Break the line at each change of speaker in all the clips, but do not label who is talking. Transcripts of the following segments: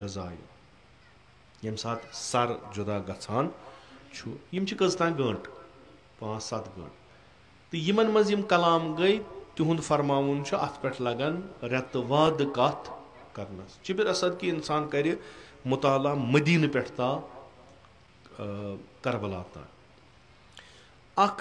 गजायो यम सात सर जुदा गछान छु यम छि कजतान गंट 5-7 गंट तो यमन मज यम कलाम गई तिहुंद फरमाउन छु अत पेठ लगन रेतवाद कथ करनस चिबिर असद की इंसान करे मुताला मदीन पेठ ता करबला ता अख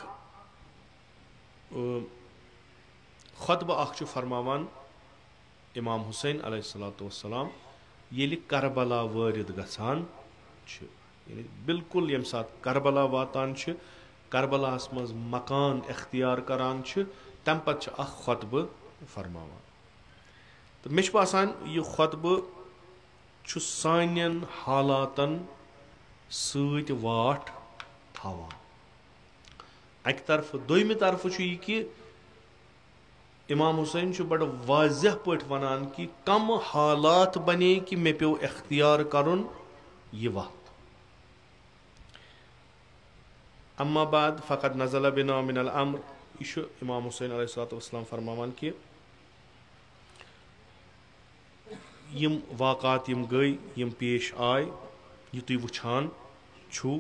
खुतबा अख छु फरमावन इमाम हुसैन अलैहिस्सलातु वस्सलाम येलि करबला वारिद गछान छु यानी बिल्कुल यम साथ करबला वातान छु करबलास मज मकान इख्तियार करान छु तम पत छु अख खुतबा फरमावन तो मे छु बासान ये खुतबा छु सानियन हालातन सत वाट थावान अक तरफ दोयमि तरफ छु ये कि इमाम हुसैन छु बड़ वाज़ह पट वनान कि कम हालात बने कि मे पे इख्तियार करुन ये वक्त अम्मा बाद फ़कत नज़ल बिना मिनल अम्र यह इमाम हुसैन अलैहिस्सलाम फरमावन कि यम वाक़ात यम गई यम पेश आय यह तुम वुछान छु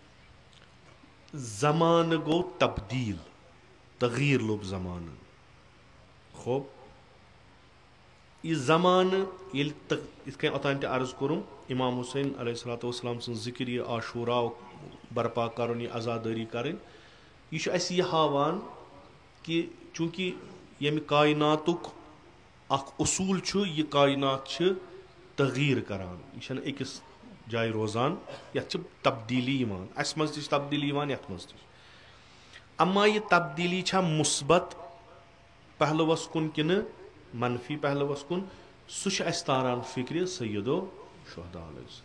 ज़मान गो तब्दील तगीर लोब ज़मान खूब यह ज़मान ये ओतान अर्ज करूँ इमाम हुसैन अलैहिस्सलाम सं जिक्र यह आशूरा बर्पा कर अज़ादारी कर यह हावान कि चूँकि यम कायनातुक अख उसूल छु यह कायनात तगीर करान यह अकिस जाय रोजान यथ तब्दीली अस मज तब्दीली यथ मज अम्मा यह तब्दीली छा मुस्बत पहलुवस कुन किन मनफी पहलुवस कुन सह तारान फिक्र सैयदो शुहदा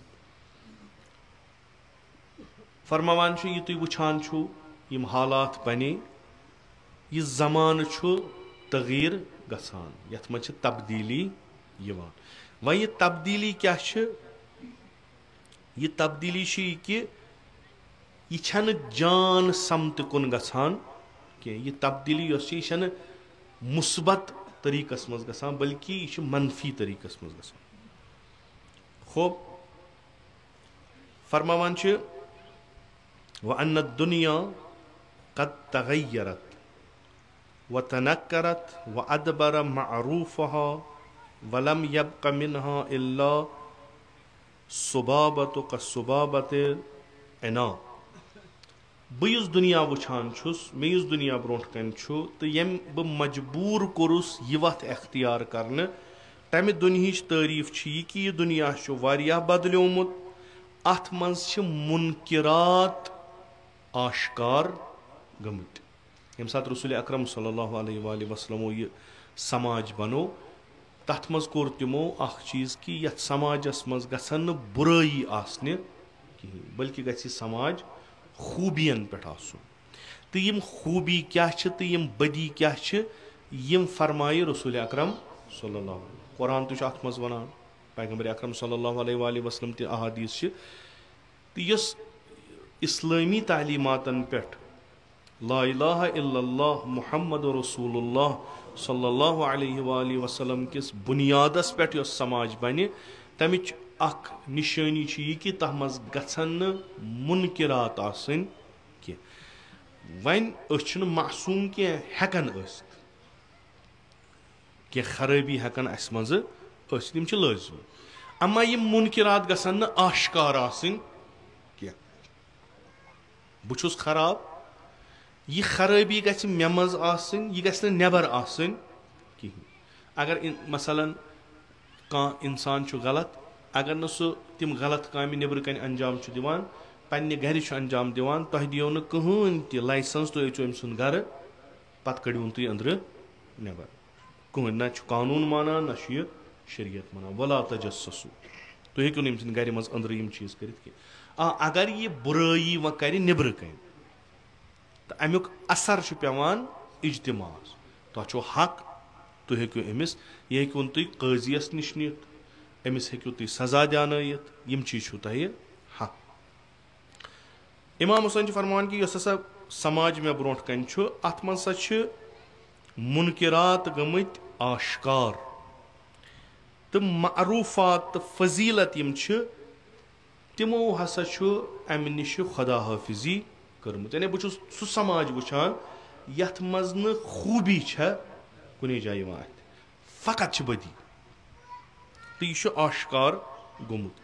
फरमावान यह तुम वुछान छु यम हालात बने यह ज़मान छु तगीर गसान यथ मज तब्दीली वन यह तब्दीली क्या यह तब्दीली कि यह छन जान समत कुन गसान कि यह तब्दीली यह मुस्बत तरीकस मज गसान बल्कि यह मनफी तरीकस मज गसान खूब फरमावान व अन्न दुनिया कद तगय्यरत व तनक्करत व अदबर मअरूफहा वलम यब्क मिनहा इल्ला सुबाबत का सुबाबत एना बस दुनिया वुछान छुस मे इस दुनिया ब्रोट कन तो यम ब मजबूर कोरुस यह वत इख्तियार करने तमि दुनियाच तारीफ कि यह दुनिया वारियाह बदल्योमुत अथ मज मुनकिरात आश्कार गमत यम सात रसूल अकरम सल्लल्लाहु अलैहि वसल्लम यह समाज बनो तथ मज कोर तिमो अख चीज कि यथ समाजस मज गसन बुराई आसने कहीं बल्कि गछि समाज खूबियन पे आसुन तो यम खूबी क्या तो यम बदी क्या यम फरमाए रसूल अकरम सल्लल्लाहु अलैहि कुरान तो अथ मज वनान पैगंबर अकरम सल्लल्लाहु अलैहि वसल्लम ते अहादीस तो यस इस्लामी तालीमातन पे ला इलाहा इल्लल्लाह मुहम्मद रसूलुल्लाह सल्लल्लाहु अलैहि वसल्लम किस बुनियादस पे यस समाज बने तमिच अख निशानी यह कि तह मज गछन मुनकिरात आसन कि वन मासूम कि हेकन कि खराबी हेकन अस मज तम लाजमी अम्मा यम मुनकिरात गसन न आश्कार आसन कि बुछुस खराब यह खराबी गछ मे मज आसन यह गछ नेबर आसन कहीं अगर मसलन कह इंसान गलत अगर न सह तिम गलत कामि नेबर कन अंजाम दिवान पन्ने घर अंजाम दिवान तुह दियो न कहन ति लाइसेंस तुह अचो अम सुंद घर पत कड़िवन तुह अंदर नेबर कहन न कानून माना न शरीयत माना वला तजस्सु तुह हेक्यो अम सुंद घर मज अंदर यम चीज कर अगर यह बुराई व कर नेबर कन तो अमुक असर पेवान इज्तिमास तुह हक तुह हेक्यो अमिस यह हेक्योन तुह काजियस निश नित अमिस हेक्यो तुह सजा दियानयित यम चीज तुह हक इमाम हुसैन फरमान कि यस हसा समाज मे ब्रोट कन अत मन सा मुनकिरात गमत आश्कार तो मअरूफात तो फजीलत यम तिमो हसा अमि निश खुदा हाफिजी कर्मुत यानी बहुत सह समाज वुचान यथ मज न खूबी कुने जाय फकत बदी तो यह आश्कार गोमुत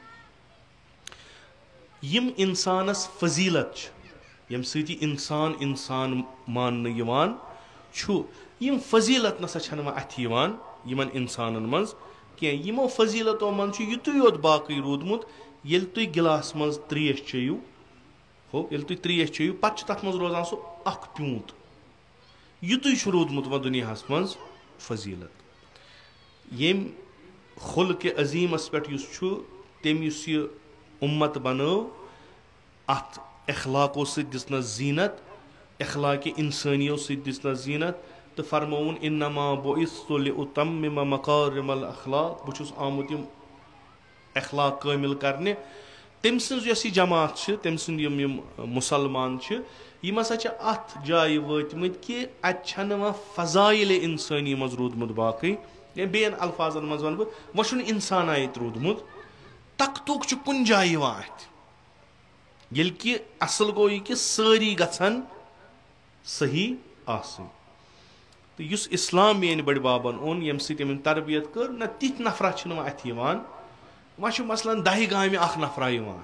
यम इंसानस फजीलत यम सती इंसान इंसान मानने यवान यम फजीलत नसा अथ यमन इंसानन मज कह यमो फजीलतो मन युतु योत बाकी रूदमुत ये तुम गिलास मज त्रेश चेयू हो ये तुम त्रेश चेयू पे तथ मज रोजान सह अख प्यूंत युतु रूदमुत वो दुनिया मज फजीलत यम खुल के अजीमस पे तम उम्मत बनो अत अखलाको दिसन जीनत अखलाक इंसानियों दिसन जीनत तो फरमोन इन्नमा बुइस्तु लिउतम्मिम मकारिमल अखलाक बहुत आमुत अखलाक कामिल करने तम सज जमात तम सम मुसलमान यम हसा अत जाय वतमत कि अत फजाइल इंसानी मज रूदमुत बाकी बेन अल्फाजन मज वन वह इंसाना ये रूदमुत तख्तुक कुन जाय अत ये कि असल गो कि सारी गन सही आसन तो इस इस्लाम मेन बड़ बाबन ओन यम सम तरबियत कर न तिथ नफरा अत वह मसलन 10 गामे अख नफरा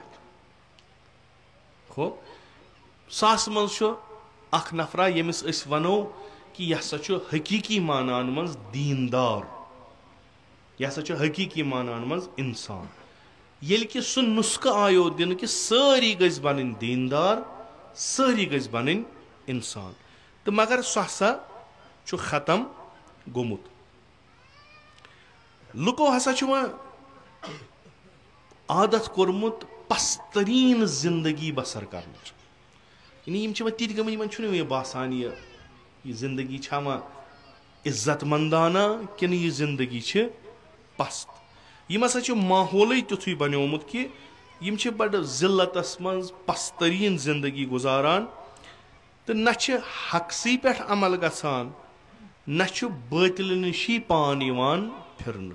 हो सास मज अख नफरा यमिस वनो कि यह हसा हकीकी मानान मज दीनदार यह हसा हकीकी मानान मज इंसान ये कि सह नुस्ख आयो दिन कि सारी गज बन दीनदार सारी गज बन इंसान तो मगर सह हसा खत्म गोमुत लुको हसा आदत कोरमुत पस्तरीन जिंदगी बसर कर ती गई बासान ये जिंदगी इज्जत मंदाना कि यह जिंदगी पस्त यम हसा माहौल तुथु बनोमुत कि यम बड़ जिल्लतस मज पस्तरीन जिंदगी गुजारान तो न हकसी पे अमल गसान न बातिल नशी पान फिरन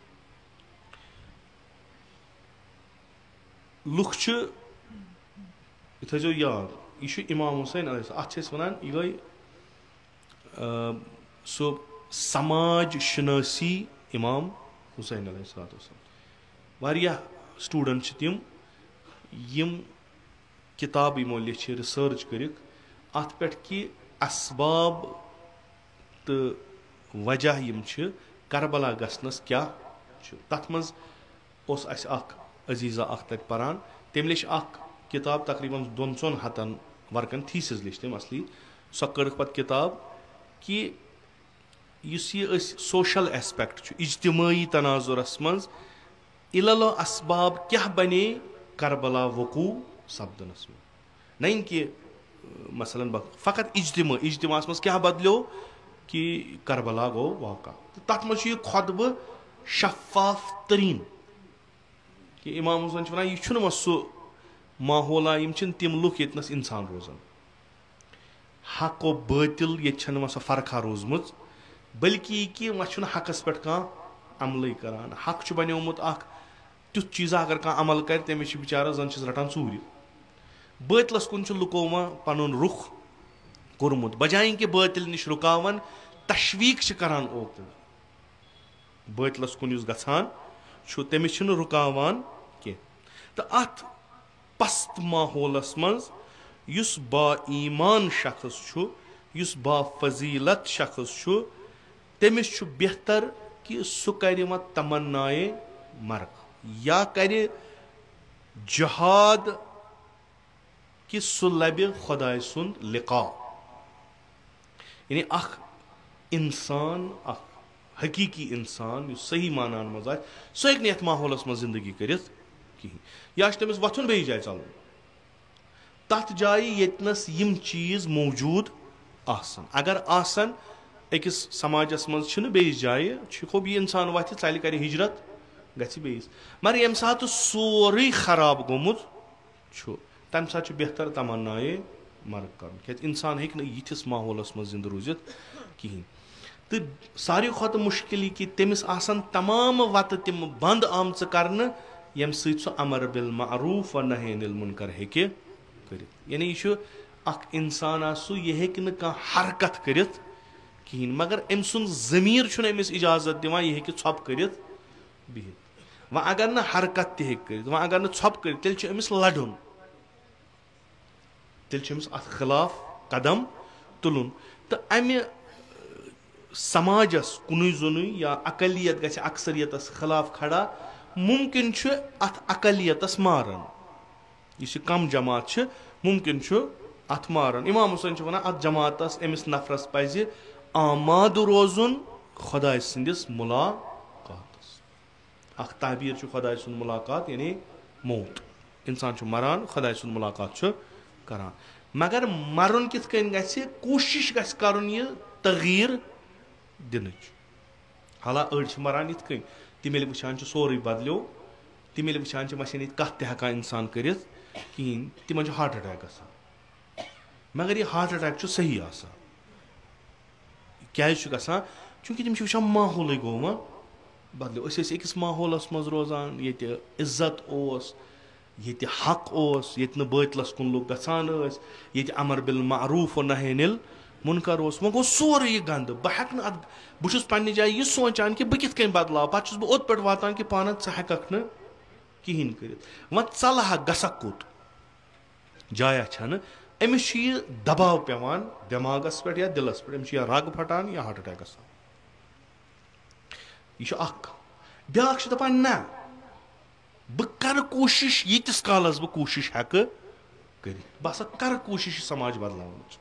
लुख थो याद यह इमाम हुसैन अत वन यह गई सो समाज शनासी इमाम हुसैन वारिया स्टूडेंट तम यम किताब यमो लिख रिसर्च कर अत पे कि असबाब तो वजह यम करबला गसनस क्या तथ मज अजीज़ा तक परान तम लिख किताब तकरीबन 200 हतन वर्कन थीसिस लिख तम असली सो कर पे किताब कि यह सोशल एस्पेक्ट इज्तिमाई तनाजुरस मज इललो असबाब क्या बने करबला वकू सपदनस में नहीं कि मसलन फ़कत इज्तिमास मज क्या बदलो कि करबला गो वाक़ा तथ मज खुतब शफाफ तरीन कि इमाम हुसैन वन यह सह माहौला तम लुक यस इंसान रोजान हक व बातिल ये सह फ़र्का रोजम बल्कि कि वह हकस पे अमल करान हक बनोमुत तुथ चीज़ा अगर कह अमल कर तमिस बिचारा जन रटान चूर बातिलस कुन लुको पन रुख कोरमुत बजाय कि बातिल निश रुकावन तशवीक करान ओकन बातिलस कुन गसान तमिस रुकावान कह तो अत पस्त माहौलस मज युस बा ईमान शख्स युस बा फजीलत शख्स तमिस बेहतर कि सह कर तमन्नाए मर्ग या कर जहाद कि सह लब खुदाय सुंद लिका यानी इंसान हकीकी इंसान सही मानान मज सह हेक नथ माहौलस मज जिंदगी कर कहीं या तमिस वथुन बे जाए चलन तथ जाए यतनस यम चीज मौजूद आसन अगर आसन अकिस समाजस मज बेस जाए खूब यह इंसान वथ चल कर हिजरत गि बेस मगर यम सात सोरे खराब गोमुत तम सात बेहतर तमन्नाए मर्ग कर इंसान हेक यिथिस माहौलस मज जिंद रूजित कहीं तो सारी खुद मुश्किल कि तमिस आसन तमाम वत तिम बंद आमच करने यम सह अमर बिल मारूफ व नही अनिल मुनकर हेके कर यानी यह अख इंसान आसु यह हेक न कह हरकत करित कहीं मगर अम सुन ज़मीर छुन अमिस इजाजत दिवान यह हेक छप करित बिहित वह अगर न हरकत तह हेक करित वह अगर न छप करित तेल छु अमिस लड़ुन तेल छु अमिस अथ खिलाफ कदम तुलुन तो अमि समाजस कुन जुन या अकलियत गछ अक्सरियतस खिलाफ खड़ा मुमकिन छु अथ अकलियतस मारन यह कम जमात छु मुमकिन छु अथ मारन इमाम हुसैन छु वना अथ जमातस अमिस नफरस पज आमाद रोजुन खुदा सिंदिस मुलाकातस अख ताबीर छु खुदा सुन मुलाकात यानी मौत इंसान छु मरान खुदा सुन मुलाकात छु करान मगर मरुन कित कन गछ कोशिश गछ करन ये तगीर दिन हाला अड़ मरान इत कन तिम वुचान सोरे बदलो तिम वुचान वचन कत तक इंसान कर कहें तिम हार्ट अटैक ग मगर यह हार्ट अटैक सही क्या चूंकि तिम वुचान माहौल गो बदलो अकिस माहौलस मज रोजान ये इज्जत ये हक ये बातलस कुन लोग गसान ये अमर बिल मारूफ व नही अनिल मुनकर वो गो सोरे यह गंद बह बहुत पन्ने जाए यह सोचान कि बह कित बदलाव पे बह ओत पे वातान कि पान हेक न कहें कर वह चलह गसक कोत जाया छन अमिस यह दबाव पेवान दिमागस पे या दिलस पे अमिस रग फटान या हार्ट अटैक गसान यह ब्या दपान ना बह कर कोशिश यीतिस कालस बह कोशिश हेक कर बह हसा कर कोशिश समाज बदलावन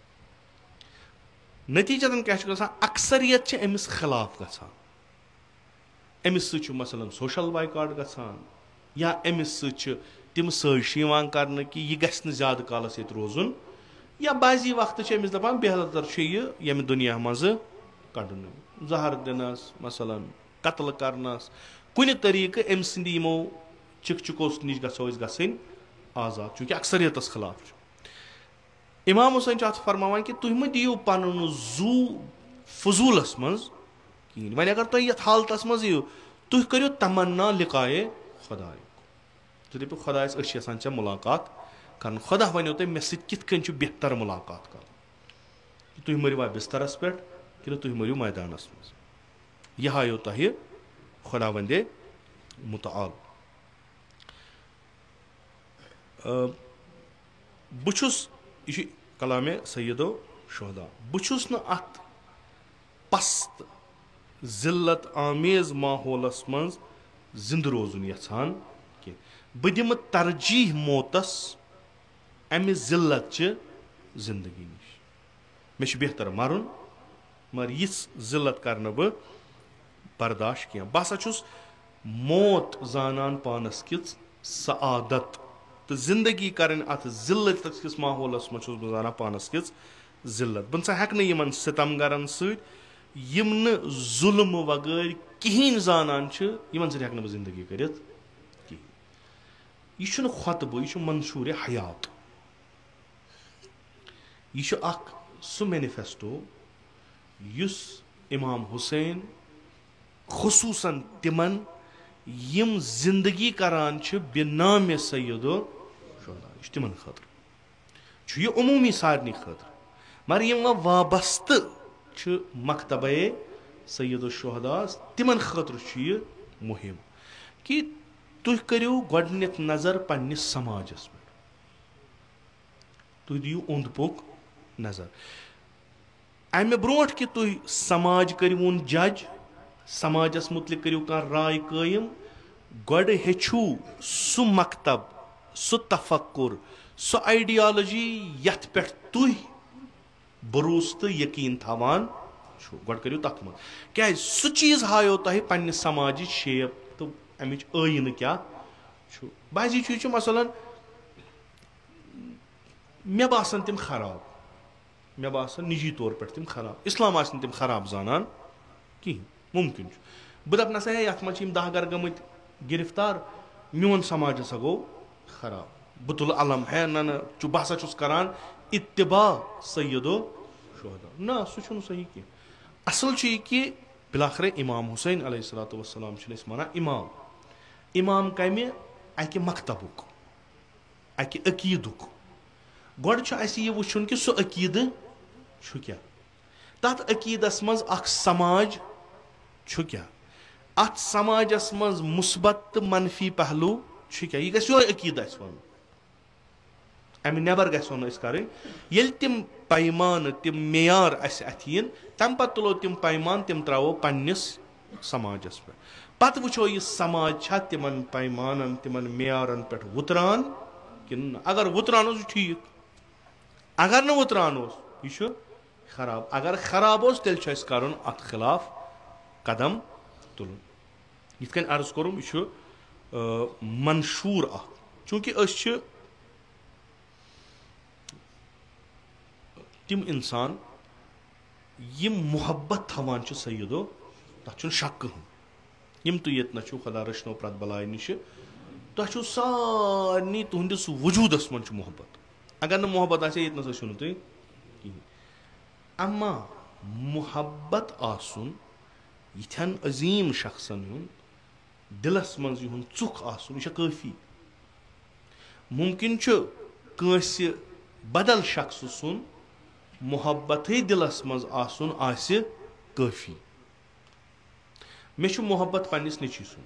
नतीजतन क्या अक्सरियत अमिस खिलाफ गसान अमिस सह मसलन सोशल बाइकाट गसान या अमिस सह तिम साजिश कर कि यह गि ज्यादा कालस ये रोजुन या बाजी वक्त अमिस दपान बेहतर यह यम दुनिया मज कड़न जहर दिनस मसलन कत्ल करनस कुन तरीक अम सद यमो चिकचिकोस नश गो गन आजाद चूंकि अक्सरियतस खिलाफ इमाम हुसैन फरमान कि तुम मत दियो पन जू फजूलस मज कहें वह अगर तुम ये हालतस मज यू तुम करो तमन्ना लिकाए खुदा तुम दपो खुदायस यसान ऐ मुलाकात कर खुदा वनो तुम मे सत बेहतर मुलाकात कर तुम मरिवा बिस्तरस पे कि तुम मरियो मैदानस मज यह हायो तुह खुदा वंदे मुतआल बुछुस यह कलाम सैयदो शुहदा बुछुस न अत पस्त जिल्लत आमेज माहौलस मज जिंद रोजुन यछान कि बह दिम तरजीह मौतस अमि जिल्लत जिंदगी नश मे बेहतर मरुन मगर यिस जिल्लत कर बह बर्दाश्त कह बह हसा मौत जानान पानस किस सआदत तो जिंदगी करन अत जिल्लत किस माहौलस मज बह जाना पानस किस जिल्लत बह हेक न सितमगरन सम जुल्म वगैर कहें जानान यमन सत हेक बह जिंदगी कर यह खुतब यह मंशूर हयात यह सह मैनिफेस्टो युस इमाम हुसैन खुसूसन तिमन यम जिंदगी करान बिनाम सैयदो शुहदा यह तिमन खतर यह उमूमी सारनी खतर मगर यम वाबस्त मकतब सैयदो शुहदा तिमन खतर यह मुहिम कि तुह करियो गोडनिथ नजर पन्निस समाजस पे तुह दियो ओंद पोक नजर अमे ब्रोट कि तुह समाज करिवुन जज समाजस मुतलिक करियो कह राय कायम गोड हेचू सु मकतब सु तफक्कुर सु आइडियालॉजी यथ पे तुह भरोस तो यकीन थवान गोड करियो तथ मज क्या सु चीज हायो तुह पन्ने समाज शेप तो अमिच आइन क्या बाजी चीज मसलन मे बासन तिम खराब मे बासन निजी तौर पे तिम खराब इस्लाम आसन तिम खराब जानन कहीं मुमकिन बह दप नसा ये मज 10 गर गमत गिरफ्तार मोन समाज हसा गो खराब बह तुल अलम है न बह हसा करान इत्तिबा सैयदो शुहदा ना सह सही कह असल कि बिलाखरे इमाम हुसैन अलैहिस्सलाम मना इमाम इमाम कमे अकि मकतबुक अकि अकीदुक गोड यह वुचुन कि सह अकीद क्या तथ अकीदस मज अख समाज क्या अत समाजस मज मुस्बत तो मनफी पहलू क्या यह गो अकीद वन अमि नबर गो करें ये तिम पैमान तिम मेयार अथीन तम पे तुलो तिम पैमान तिम त्रो पन्निस समाजस पे पत वो यह समाज तिमन पैमान तिमन मेयारन पे उतरान कि अगर उतरान ठीक अगर न उतरान यह खराब अगर खराब तेल कर अत खिलाफ कदम तुलन ये अर्ज कोरुम यह मंशूर चूंकि तिम इंसान यम मोहब्बत थवान सईदो तथ शक यम तो ये नो खुदा रचनो प्रत बलाय नश तुम सारे तुहस वजूदस मन मोहब्बत अगर न मोहब्बत ये नु तुम कहें अमा मोहब्बत आसुन यथन अजीम शख्सन दिलस मज युन चुख आसुन यह काफी मुमकिन कंस बदल शख्स सुन मोहब्बत दिलस मज आसुन आसे काफी मे मोहब्बत पन्निस नेची सुन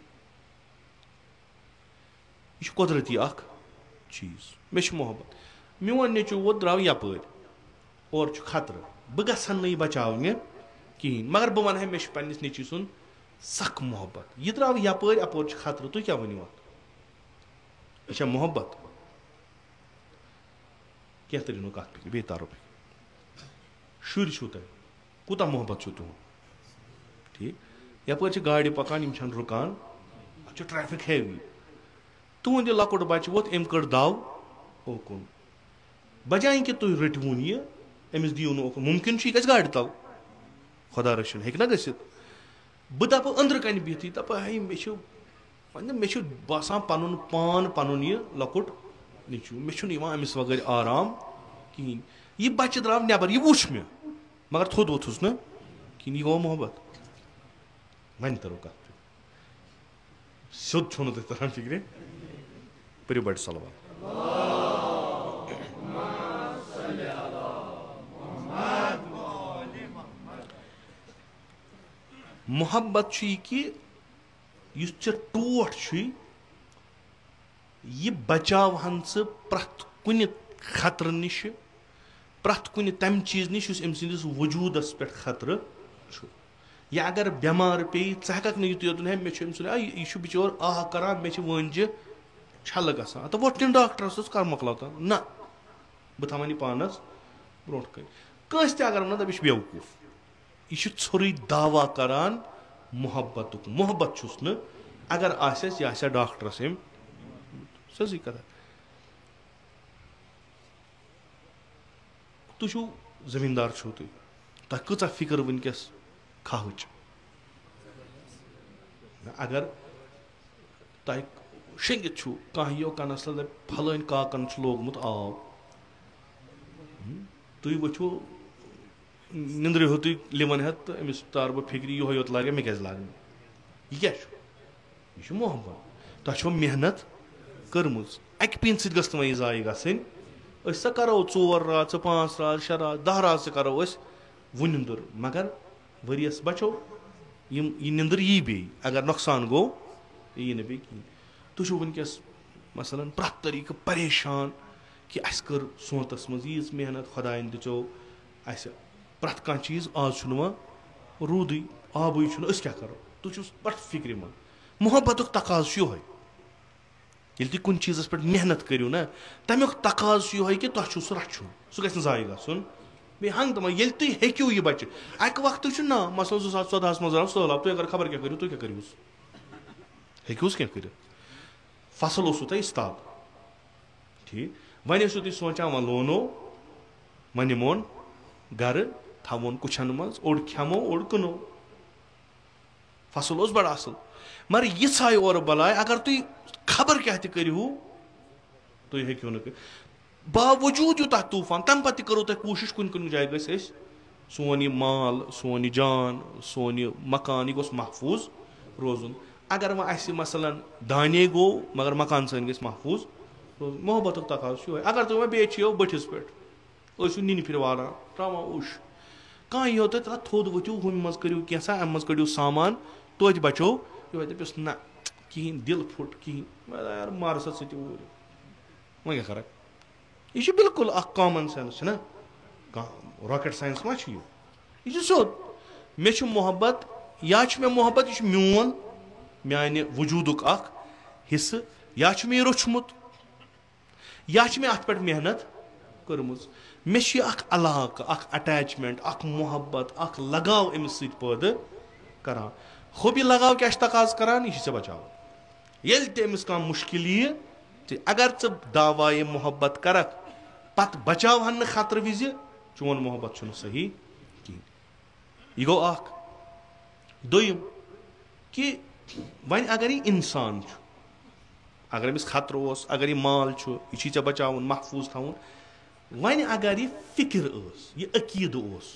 यह कुदरती अख चीज मे मोहब्बत मोन नेचु वो द्राव यपर और खतर बह गन नई बचावने कहें मगर बह वन मे पन्निस नेची सुन सख मोहब्बत यह द्राव यपर अपोर खतर तुम क्या वनो यह मोहब्बत क्या तरीनो कत पे बे तारो पे शुर तुम कूत मोहब्बत तुम ठीक यपर गाड़ी पकान रुकान ट्रैफिक हेवी तुंद लकुट बच्चे वोत अम कड़ दाव ओकुन बजाय कि तुम रटवून यह अमिस दियो ओकुन मुमकिन यह गाड़ तल खुदा रचन हे गसित बह दप अंदर कन बिहती दप है मे बसान पन पान पन यह लकुट नीचू मे अमिस वगर आराम कहें यह बच्चे द्राव नबर यह वुच मे मगर थोद वोथुस न कहें यह गो मोहब्बत वन तरो कत सोद छो तुम तरह फिक्रे पो बड़ सलवार मोहब्बत कि टोट यह बचावहन प्रथ कुन खतर नश प्रथ कुन तम चीज नश अम सिंदिस वजूदस पे खतर या अगर बेमार पे हेक नुत योतन है मे यह बिचोर आह करान मे वंज छल ग तो वोटन डॉक्टरस कर मकलाता ना बह थवान पानस ब्रो कंस अगर वन दप बेवकूफ यह ोर दावा करान मोहब्बत मोहब्बत छुस न अगर आस यह डॉक्टरस अम सजी कथा तुम जमींदार छो तुम कचा फिक्र वनकस खाहच अगर तुम शेंगित छो कह यो कनस फलन काकन लोगमुत आव तुम वो निंद्र हो तुम लिवन हेत तो अमिस तार बह फिक्र यो योत लागे मे क्या लाग यह क्या यह मोहब्बत तुम मेहनत कर्म अक पिन सत वह जाय गन सा करो 4 रात 5 रात 6 रात 10 रात करो वो निंदर मगर वरियस बचो यह निंदर यी बे अगर नुकसान गो यी न बे कहें तुम वनकस मसलन प्रथ तरीक परेशान कि अस कर सोतस मज यीज मेहनत खुदायन दिचो अस प्रथ कह चीज आज रूद आबू क्या करो तुम बड़ फिक्र मंद मोहब्बत तकाज योहे ये तुम कुन चीज़ पे मेहनत करू ना तमुक तकाज योहे कि तुम सह रचुन सह गि जाय गन बे हंग तम ये तुम हेक्यू यह बच्चे अक वक्त ना मसल 2014 मज सैलाब तुम अगर खबर क्या करू तुम क्या करूस हेक्यूस क्या कर फसल ओसु तुम इस्ताब ठीक वन तुम सोचान वो लोनो वो निमोन गर थवोन कुछन मज ओड खेमो ओड कनो फसल बड़ असल मगर यह आय और बलाय अगर तुम खबर क्या करू तुम हेक्यू न बावजूद यूत तूफान तम पे करो तुम कोशिश कुन कुन जाए गस सोन यह माल, सोन यह जान, सोन यह मकान, यह गोस महफूज रोजुन। अगर वह आसि मसलन दाने गो मगर मकान सन गस महफूज रोजुन। मोहब्बत तकाज अगर तुम वह बेचो बटिस पे निन फिर वालान त्रा उश कह यो तुम थोद वथु हम मज करू कैसा अम मज कड़ो सामान तोत बचो ये दपिस ना कहें दिल फुट कहें यार मार सा वह क्या कर यह बिल्कुल कॉमन सेंस ना रॉकेट साइंस मा यह सोद मे मोहब्बत या मे मोहब्बत यह मोन माने वजूदुक हिस्से या मे रोचमुत या मे अत पे मेहनत कर्मज मे अलाक अटैचमेंट मोहब्बत लगाव अमिस पैदा करान खूब यह लगाव क्या तकाज करान यह से बचाव ये अमिस कह मुश्किल यह अगर दावाए मोहब्बत करक पत बचाव हन खतर विज चोन मोहब्बत सही कहें यह गो दोम कि वन अगर यह इंसान अगर अमिस खतर अगर यह माल यह चे बचावन महफूज थवन वन अगर यह फिक्र यह अकीद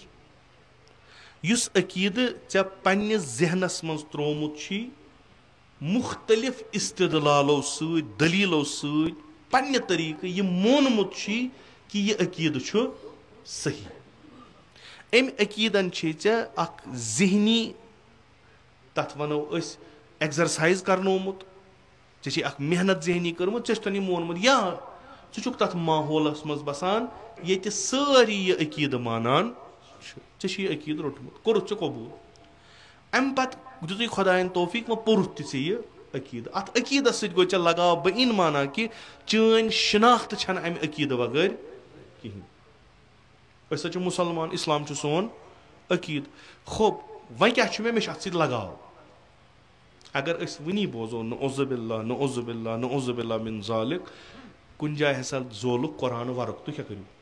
युस अकीद ऐ पन्निस जहनस मज त्रोमुत मुख्तलिफ इस्तदलालो सत दलीलो सत पन्ने तरीके यह मोनमुत कि यह अकीद सही अम अकीदन जहनी तथ वनो एक्सरसाइज करनोमुत ऐ मेहनत जहनी कर्मुत ऐ मोनमुत या षुक तथ माहौलस मज बसान ये सारी यह अकीद मानान ऐ अकीद रोटमुत कोरुत कबूल अम पत दुत खुदायन तौफीक वो पुरुत यह अकीद अत अकीदस सत गो लगाव बह इन माना कि चन शिनाख्त छन अम अकीद बगैर कहें मुसलमान इस्लाम सोन अकीद खूब वह क्या मे अत लगाव अगर वनी बोजो नउज़ुबिल्लाह नउज़ुबिल्लाह नउज़ुबिल्लाह मिन ज़ालिक कुन जाए हसा जोलुक कुरान वर्क तो क्या करू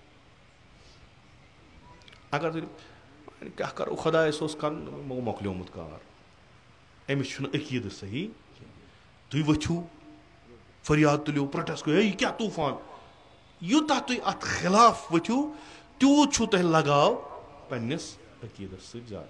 अगर क्या करो खुदा कर मोकलोमुत कार अमिस अकीद सही तुम वथु फरियाद तुलो प्रोटेस्ट करो यह क्या तूफान यूत तुम अत खिलाफ वथु तूत तुह लगाव पन्निस अकीदस सत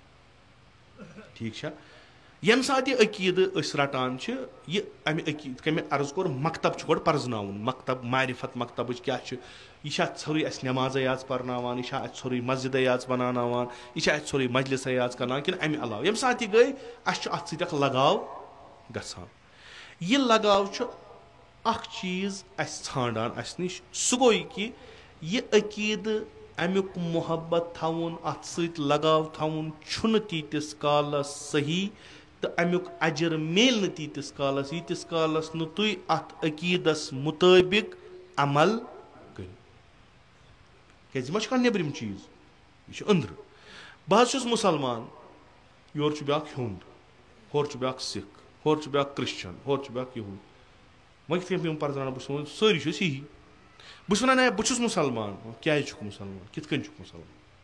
ठीक यम सात यह अकीद रटान यह अमे अकीद कमे अर्ज कोर मकतब गोड़ पर्जनाउन मकतब मारिफत मकतब क्या यह सोरी अस नमाज याज पर्नावान यह सोरी मस्जिद याज बनानावान यह सोरी मजलिस याज करना कि अमे अलाव यम सात यह गई अत सत लगाव गसान यह लगाव चीज अस छांडान अस निश सह गो कि यह अकीद अमुक मोहब्बत थवन अत सत लगाव थवन तीतिस कालस सही तो अमुक अजर मेल तीतिस कालस यीतिस कालस न तुई अत अकीदस मुताबिक अमल करो क्या नबरम चीज यह अंदर बह मुसलमान योर ब्या हिंद होर ब्या सिख होर ब्या क्रिश्चन होर ब्या यहूद वह कम पर्जाना बह सारी यही बस वन बस मुसलमान क्या मुसलमान कित मुसलमान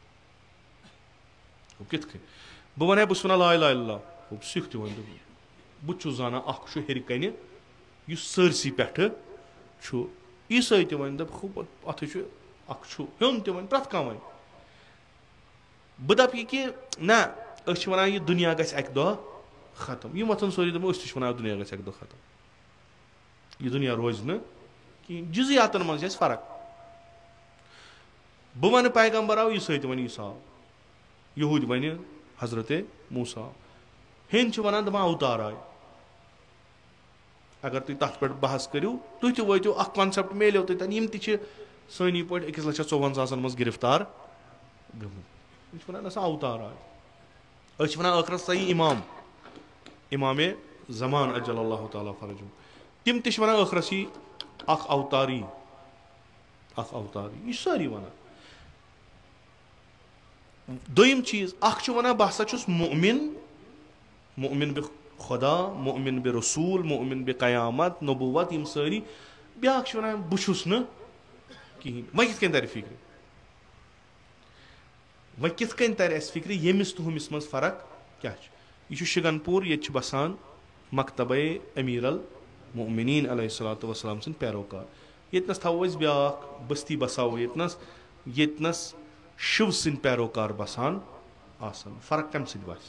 कित बह वन बस वन ला इलाहा इल्लल्लाह सिख वन बह जाना हेर कन सरसी पे ईसाई वन दप अत हेन वन प्रत कह वन बह दप कि ना वन यह दुनिया गख दह खत्म यह वथन सोरी दप वन दुनिया गख दह खत्म यह दुनिया रोज न कहें जुजियातन मज फर्क बह वन पैगम्बर आव ईसाई वन ईसा यहूद वन हजरत मूसा हेन वन दपान अवतार आय अगर तुम तथ पे बहस करू तुम वो कॉन्सेप्ट मेलो तुम सनी पे 1,54,000 मज गिरफ्तार गमत वन अवतार आय वन आखरत सही इमाम इमाम जमान अजल अल्लाह ताला फरजू तम वन आखरस अवतारी यह सारी वन दोम चीज वन बह मुमिन मुमिन बे खुदा मुमिन बे रसूल मुमिन बे क़यामत नबूवत यम सारी ब्या वन बहुस न कहें वह कित तर फिक्र वह कित तर फिक्र यमिस तो हुमिस मज फर्क क्या यह शिगनपुर ये बसान मकतब अमीर अल मोमिनीन अलैहिस्सलातु वस्सलाम सद पैरोकार यतनस थो ब्या बस्ती बसाओ यतनस शिव सिंह पैरोकार बसान आसन फर्क कम सत बस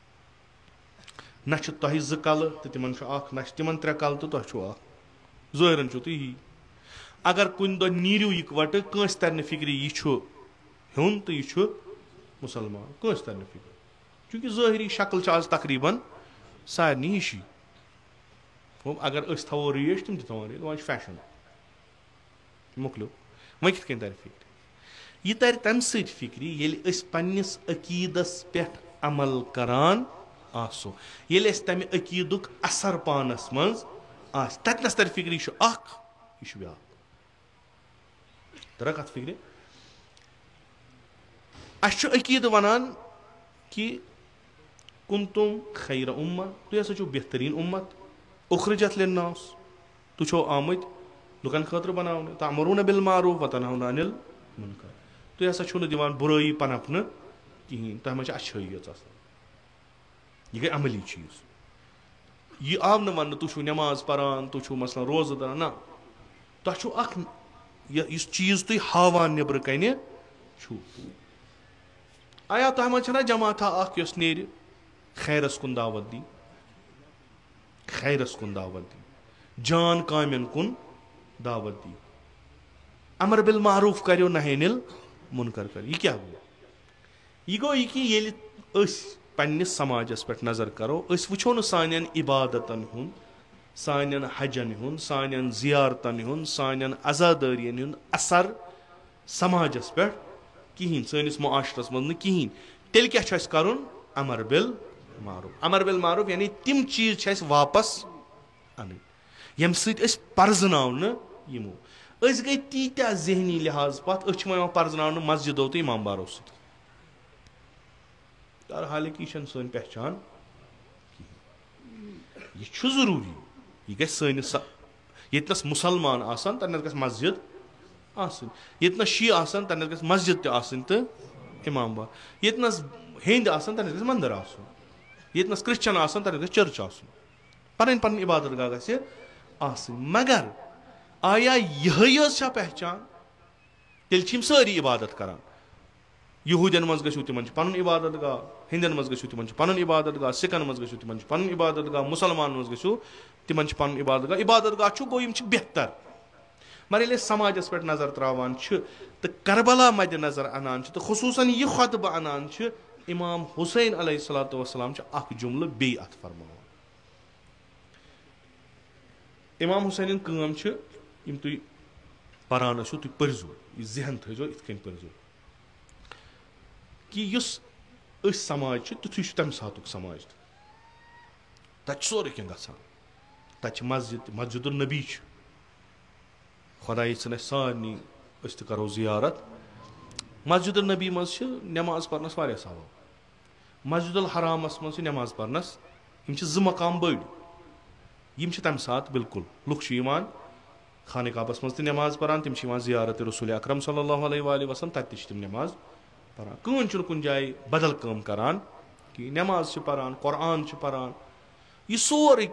ना तुह ज कल तो तिमन ना तिमन 3 कल तो तुह ज़ाहिरन तुही अगर कुन दो नीरू इकवट कंस तरन फिक्र यह हेन तो यह मुसलमान कंस तरन फिक्र चूंकि ज़ाहिरी शक्ल आज तकरीबन सारे हिशी अगर अस थो रेश तम तवान रेट वह फैशन मुकलो वह कित तर फिक्र यह तर तम फिक्र ये पन्निस अकीदस पे अमल करान आसो ये तम अकीदुक असर पानस मज ततनस तर फिक्र यह ब्या तर कत फिक्र अस अकीद वनान कि कुंतुम खैर उम्मा तुम हसा छो बेहतरीन उम्मत उखरजत लिन्नास तु छो आमत लुकन खतर बनाने तअमुरून बिल मारूफ व तनहौना अनिल मुनकर तुम हसा छो दिवान बुराई पनपन कहीं तुम मे अच्छाई यह गई अमली चीज यह आव न वन तु नमाज परान तु मसलन रोज दरान ना तुह चीज तुम हावान नबर कन आया तुम मे जमाता नेर खैरस कुन दावत दी खैरस कुन दावत दी जान कामन कुन दावत दी अमर बिल मारूफ करो नहनिल मुनकर कर यह क्या गो यह कि ये पन्निस समाजस पे नजर करो वो न सान इबादतन हुन सान हजन हुन सान जियारतन हुन सान अजादारियन हुन असर समाजस पे कहीं सनिस मुआशरस मज कहीं तेल क्या करुन अमर बिल मारूफ यानी तिम चीज वापस अन यम पर्जन यमो गई तीत्या जहनी लिहाज पत पर्जन मस्जिदों तो इमामबारों तर हालांकि यह सन पहचान यह जरूरी यह गस सनिस यतनस मुसलमान आसान तनस गस मस्जिद आसन यतनस शी आसान तनस गस मस्जिद तो इमाम बार यतनस हिंद आसान तनस गस मंदिर आसन यतनस क्रिश्चन आसान तनस गस चर्च आसन पन पन इबादत गाह गस आसन मगर आया यह पहचान तेल सारी इबादत करान यहूदियन मज गो तिमन पन इबादत गाह हिंदन मज गो तिमन पन इबादत गाह सिखन मज गो तिमन पन इबादत गाह मुसलमान मज गो तिमन पन इबादत गाह गो बेहतर मगर ये समाजस पे नजर त्रावान तो करबला मद नजर अनान तो खुसूसन यह खुतबा अनान इमाम हुसैन अलैहिस्सलातु वस्सलाम जुमल बे अत फरमान इमाम हुसैन कम तुम परान तुम पर्जो यह जहन थो इत पर्जो कि समाज तुथु तम सात समाज तत सोरे कह तत मस्जिद नबी खुदा ये सारे तो करो जियारत मस्जिद नबी मज नमाज परनस वारिया सवाब मस्जिद हरामस मज नमाज परनस ज मकाम बड़ तम सात बिल्कुल लुख खान काबस मज नमाज परान तम जियारत रसूल अकरम सल्लल्लाहु अलैहि वसल्लम तत तम नमाज परान कौन कुन जाए बदल काम करान कि नमाज परान कुरान परान यह सोरे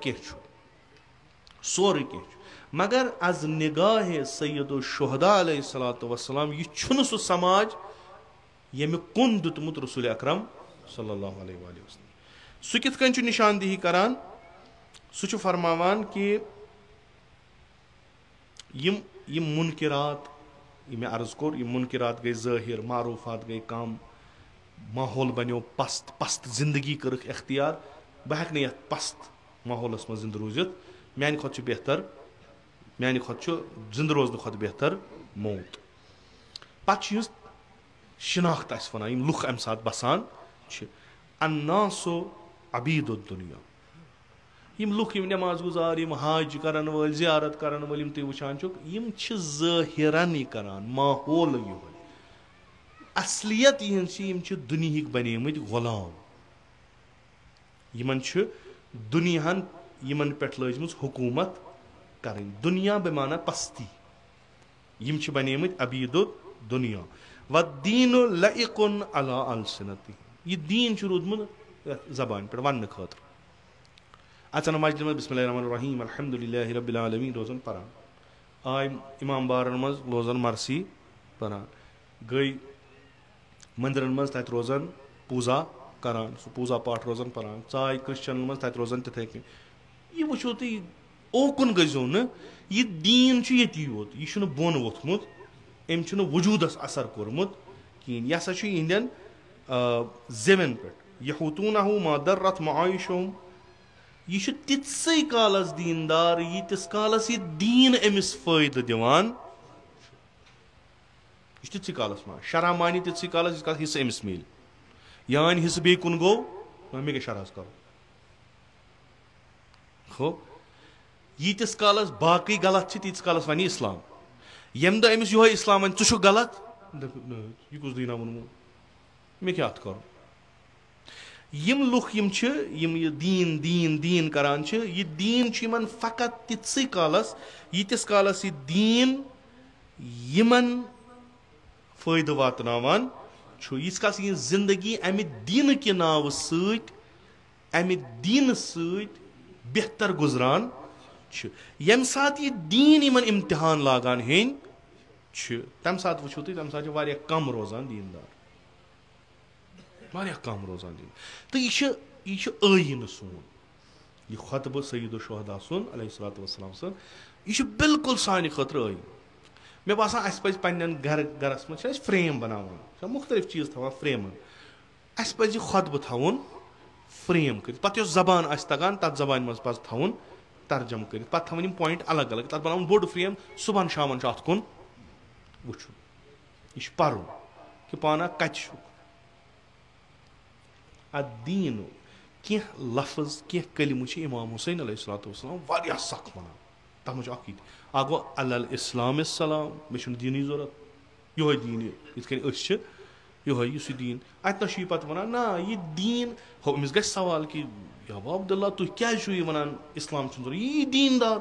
कह मगर अज निगाह सैयदो शुहदा अलैहिस्सलातु वस्सलाम यह सह समाज यम कुन दुतमुत रसूल अकरम सल्लल्लाहु अलैहि वसल्लम सह कित कन निशानदेही करान सह फरमावान कि यम मुनकिरात मे अर्ज कोर यम मुनकिरात गई ज़ाहिर मारूफात गई कम माहौल बनो पस्त पस्त जिंदगी कर इख्तियार बह हेक ये पस्त माहौलस मज जिंद रूजित मान खुद बेहतर मान खुद जिंद रोजन खुद बेहतर मौत पे शिनाख्त वन लुख अम सात बसान अन्नासो अबीदो दुनिया यम लुख यम नमाज गुजार यम हज करन वल जियारत करन वल तुम वुचान यम ज़ाहिरन करान माहौल यह असलियत यम दुनिया बनेमत गुलाम यमन दुनियाहन यमन पे लजम हुकूमत कर दुनिया बेमाना पस्ती यम बनेमत अबीदो दुनिया व दीन लइकुन अला अलसिनति यह दीन रूदमुत जबान पे वन खतर अचन मस्जिद में बिस्मिल्लाहिर्रहमानिर्रहीम अल्हम्दुलिल्लाहि रब्बिल आलमीन रोजन परान आय इमाम बारन मज लोजन मरसी परान गई मंदिरन मज तत रोजान पूजा करान सह पूजा पाठ रोजान परान चाय क्रिश्चन मज तत रोजान तिथे कन यह वो तुम ओकुन गजो न यह दीन ये योत यह बोन वोथमुत अम वजूदस असर कोरमुत कहें यह हसा इंडियन जेवन पे यहूतूनहु मादर्रत माइशुहुम यह तित्सै कालस दीनदार यीतिस कालस यह दीन अमिस फायदे दिवान यह तित्सै कालस मान शरह मानी तित्सै कालस यीतिस कालस हिस्सा अमिस मिल यान हिस्सा बे कुन गो मे शरह करो हो यीतिस कालस बाकी गलत तीतिस कालस वन इस्लाम यम दो अमिस यो इस्लाम वन छु गलत यह कुछ दीना वोनमो मे क्या करो यम लुख यम ये दीन दीन दीन करान यह दीन यमन फकत तित्सै कालस यीतिस कालस यह दीन यमन फायदे वातनावान यीस कालस यह जिंदगी अमि दीन के नाव सत अमि दीन सत बेहतर गुजरान यम सात यह दीन यमन इम्तिहान लागान हेन तम सात वो तुम तम सात वारिया कम रोजान दीनदार वारिया कम रोजान दीन तो यह आयन सोन यह खुतबह सईद शुहदा सुन अलैहिस्सलातु वस्सलाम सुन यह बिल्कुल सानि खतर आयन मे बासान अस पज पन्नन गरस मज फ्रेम बनावान मुख्तलिफ चीज थवान फ्रेमन अस पज खुतबह थवन फ्रेम कर पत जबान आस तगान तथ जबान मज पज थवन तर्जम कर पे थवन पॉइंट अलग अलग तथ बनावन बोड़ फ्रेम सुबह शाम अत कुन वुचुन यह पर्न कि पाना कत अदीन कह लफ्ज कह कलिम इमाम हुसैन अलैहिस्सलातु वस्सलाम वारिया सख वन तथ मज अ गो अल इस्लाम सलाम मे दीन जरूरत यो दीन ये यो दीन अत ना पत वन ना यह दीन हो अमिस ग सवाल कि याबा अब्दुल्ला तुह क्या वन इस्लाम जरूरत यह दीनदार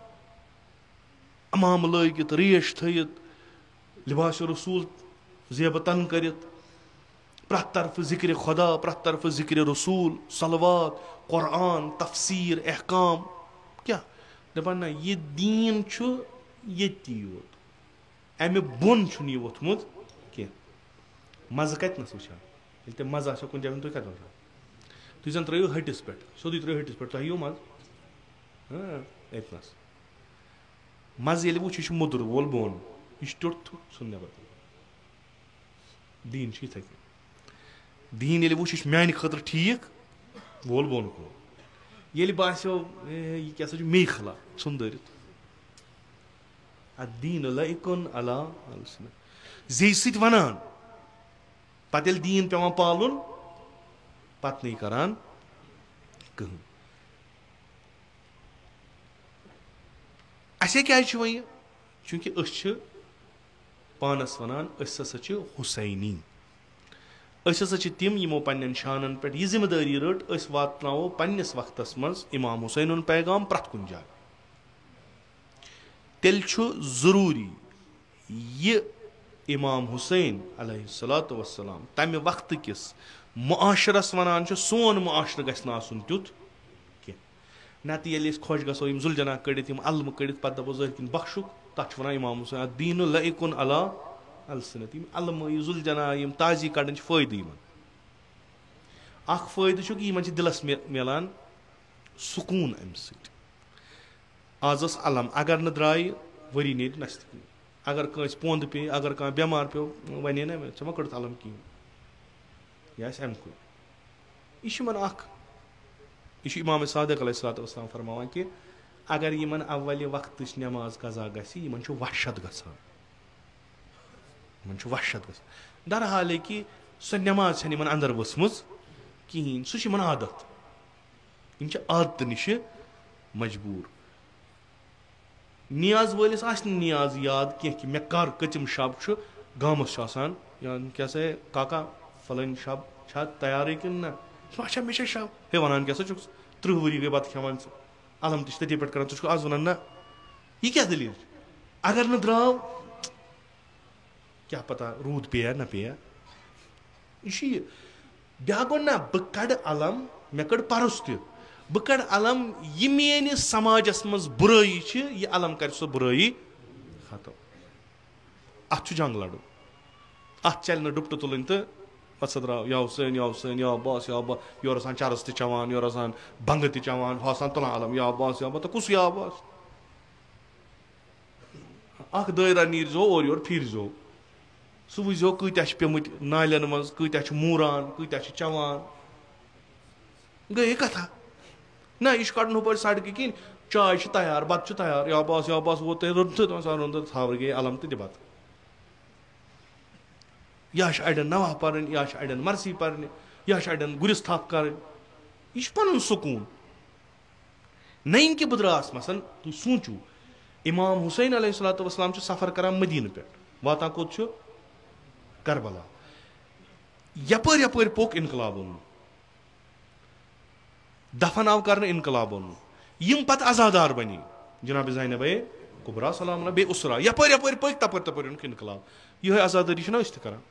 अमाम लगित रेश थत लिबास रसूल जेब तन कर प्रत तरफ जिक्र खुदा प्रत तरफ जिक्र रसूल सलवात कुरान तफसीर अहकाम क्या दपान ना यह दीन ये योत अमि बोन यह वोथमुत कह मज़ कतनस वुचान ये मज़ आ कुछ जाए तुम कत वुचान तुम जन त्रो हटिस पे सोदी त्रो हटिस पे तुम यो मज़ एतनस मज़ ये वो मुदुर वोल बोन यह टोट सुन नबर दीन इथे दीन ये वो मान खतर ठीक वोल बोन को ये बासो यह क्या मे खिला सुन दरित अदीन लइकुन अला जे सत वनान पे दीन पेवान पालन पत नहीं करान कहीं असे क्या वो चूंकि पानस वनान हसा हुसैनी हसा तम यमो पन्न शानन पे यह जिम्मेदारी रट वातनावो पन्निस वक्तस मज इमाम हुसैन पैगाम प्रत कुन जाए तेल जरूरी यह इमाम हुसैन अलैहिस्सलातु वस्सलाम तमि वक्त किस मुआशरस वनान सोन मुआशर गछ आसन तुत नत ये खुश गो यम जुलजना कड़ित यम अलम कड़ित पे दपो जहर बख्शुक तथ वन इमाम हुसैन दीन लइकुन अला अलसनत यम अलम जुलजना यम ताजी कड़न फायदे यमन अख फायदे कि यमन दिलस मिलान सुकून अम सत आज अलम अगर न द्राय वरी ने नस्त अगर कंस पोंद पे अगर कह बेमार पे वन ना मे मा कड़त अलम कहें यह अम कुन यह मन यह इमाम सादिक अलैहिस्सलातु वस्सलाम फरमावान कि अगर यमन अव्वल वक्त नमाज कज़ा गसी यमन वहशत गसान वहशत गसान दर हाल कि सो नमाज यमन अंदर वसमज कहें सह आदत यम आदत निश मजबूर नियाज वलिस नियाज याद कह मे कर कतिम शब गामस या क्या सा काका फलन शब छा तैयार कि ना अच्छा मे शब हे वन क्या 30 वरी गई बत खान अलम तथि पे कर आज वन ना यह क्या दलील अगर न द्राव क्या पता रूद पेया ना पेया यह ब्या गो ना बह कड़ अलम मे कड़ परस त बह कड़ अलम यह मेनिस समाजस मज बुराई यह अलम कर सो बुराई खत्म अत जंग लड़न अत चल न डुपट तुलन तो पत्सर द्राव या हुसैन या अब्बास योर आसान चरस ते चवान योर आसान भंग ते चवान हो आसान तुलान आलम या अब्बास तो कुस या अब्बास अख दायरा नीरजो और योर फिरजो सह वुझो कत्या पेमुत नालन मज कत्या मूरान कत्या चवान गई कथा ना यह कड़न हुप सड़क किन चाय तैयार बत तैयार या बास वो रुद थावर गई अलम तो दिबत या अड़न नवाह पर्न या अड़न मरसी पर्न या अड़न गुरिस थप कर यह पन सुकून नईन कि बह द्रास मसन तुम सोचू इमाम हुसैन अलैहिस्सलाम सफर करान मदीन पे वातान कोत करबला यपर यपर पोक इनकलाब दफन आव कर इनकलाब यम पत आजादार बनी जनाब ज़ैनब कुबरा सलाम बे उसरा यपर यपर पक तपर तपर इनकलाब यह आजादारी करान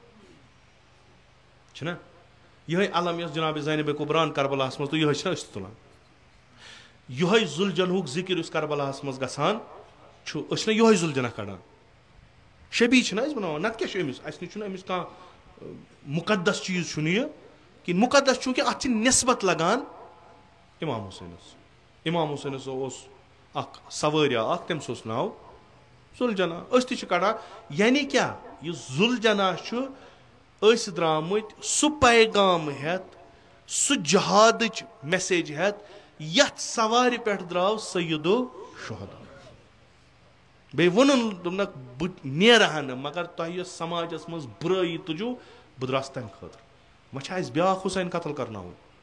यह अलम यस जनाब ज़ैनब कुबरान करबलास मज तो यह तुलान यह जुलजनहुक जिक्र करबलास मज गसान यह जुलजना कड़ान शबी बनान नत क्या अमिस कह मुकद्दस चीज यह कि मुकद्दस चूंकि अत नस्बत लगान इमाम हुसैनस सवारिया तमस नाव जुलजना कड़ान यानी क्या यह जुलजना द्रामुत सह पैगाम हेत सह जहाद मैसेज हेत यथ सवार पे द्राव सैयदो शुहदा बे वोन दोनक बह नेरहा मगर तुह समाजस मज बुराई तुजो बह द्रास तम खतर वह ब्या हुसैन कत्ल करना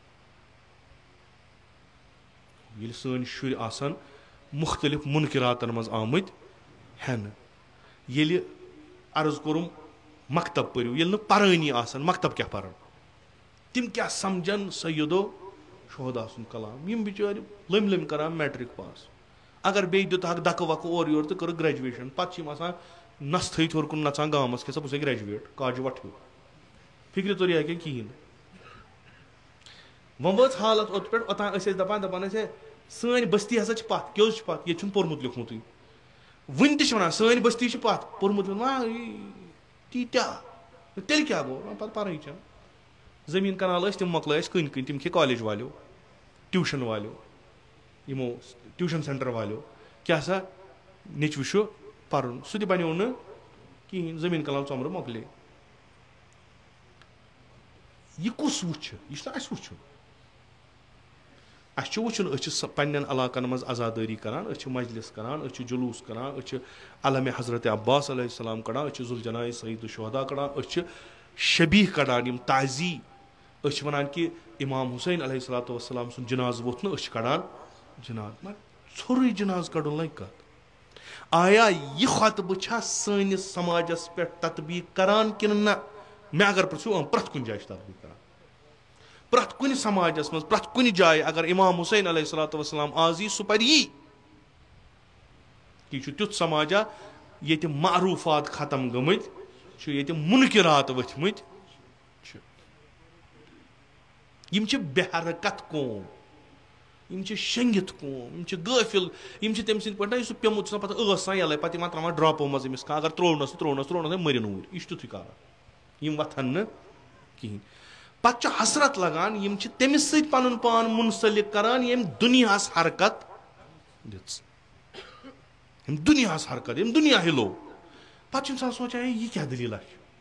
ये सन शुर आसन मुख्तलिफ मुनकिरातन मज आमत हेन ये अर्ज कोरुम मकतब परू ये पानी आसन मकतब क्या पान तिम क्या समझन सैयदो शुहदा सुन कलाम यम बिचार लम लम करान मैट्रिक पास अगर बे दुतक दक वक और योर तो कर ग्रेजुएशन पे नस थी थोर कुन नचान गामस के बह ग्रेजुएट काज वठ फिक्र तोरिया क्या कहें वह वो हालत ओत पे ओतान दपान सन बस्ती हसा पत क्यों पत ये पोर्मुत लिखमुत वन तना सन बस्ती पत पोर्मुत तीत्या तेल क्या गो पे पान जमीन कनाल तम मकल कन कन तम खे कॉलेज वालो ट्यूशन वालो यमो ट्यूशन सेंटर वालो क्या सा नचव पर्न सह बनो न कहें जमीन कनाल चमर मकले यह कुस वुच यह वुच वुचन पन्न इलाकन मज आजादारी करान मजलिस करान जुलूस करान अलम हजरत अब्बास अलैहिस्सलाम कड़ान जुलजना सईद शुहदा कड़ान शबीह कड़ान यम ताजी वनान कि इमाम हुसैन अलैहिस्सलाम सुन जनाज वोथ न कड़ान जनाज छोर जनाज कड़न लग कत आया यह खुतब सनिस समाजस पे तत्बीक करान कि न मे अगर पृछो प्रथ कुन जाय तत्बीक करान प्रथ कुन समाजस मज प्रथ कुन जाय अगर इमाम हुसैन अलैहिस्सलाम आजी सह पर यह तुथ समाजा ये मारूफात खत्म गमत ये मुनकिरात वथमत यम बेहरकत कौम यम शंगित कौम यम गाफिल यम तम सद पे सह पेमुत पे सान यल पे त्रावान ड्रापो मज अमिस अगर त्रोनस मरिन ऊर यह तुथ कर यम वथन न कहें पे हसरत लगान यम तमिस सत पन पान मुंसलिक करान यम दुनियास हरकत दिम दुनियास हरकत यम दुनिया हिलो पे इंसान सोचान यह क्या दलील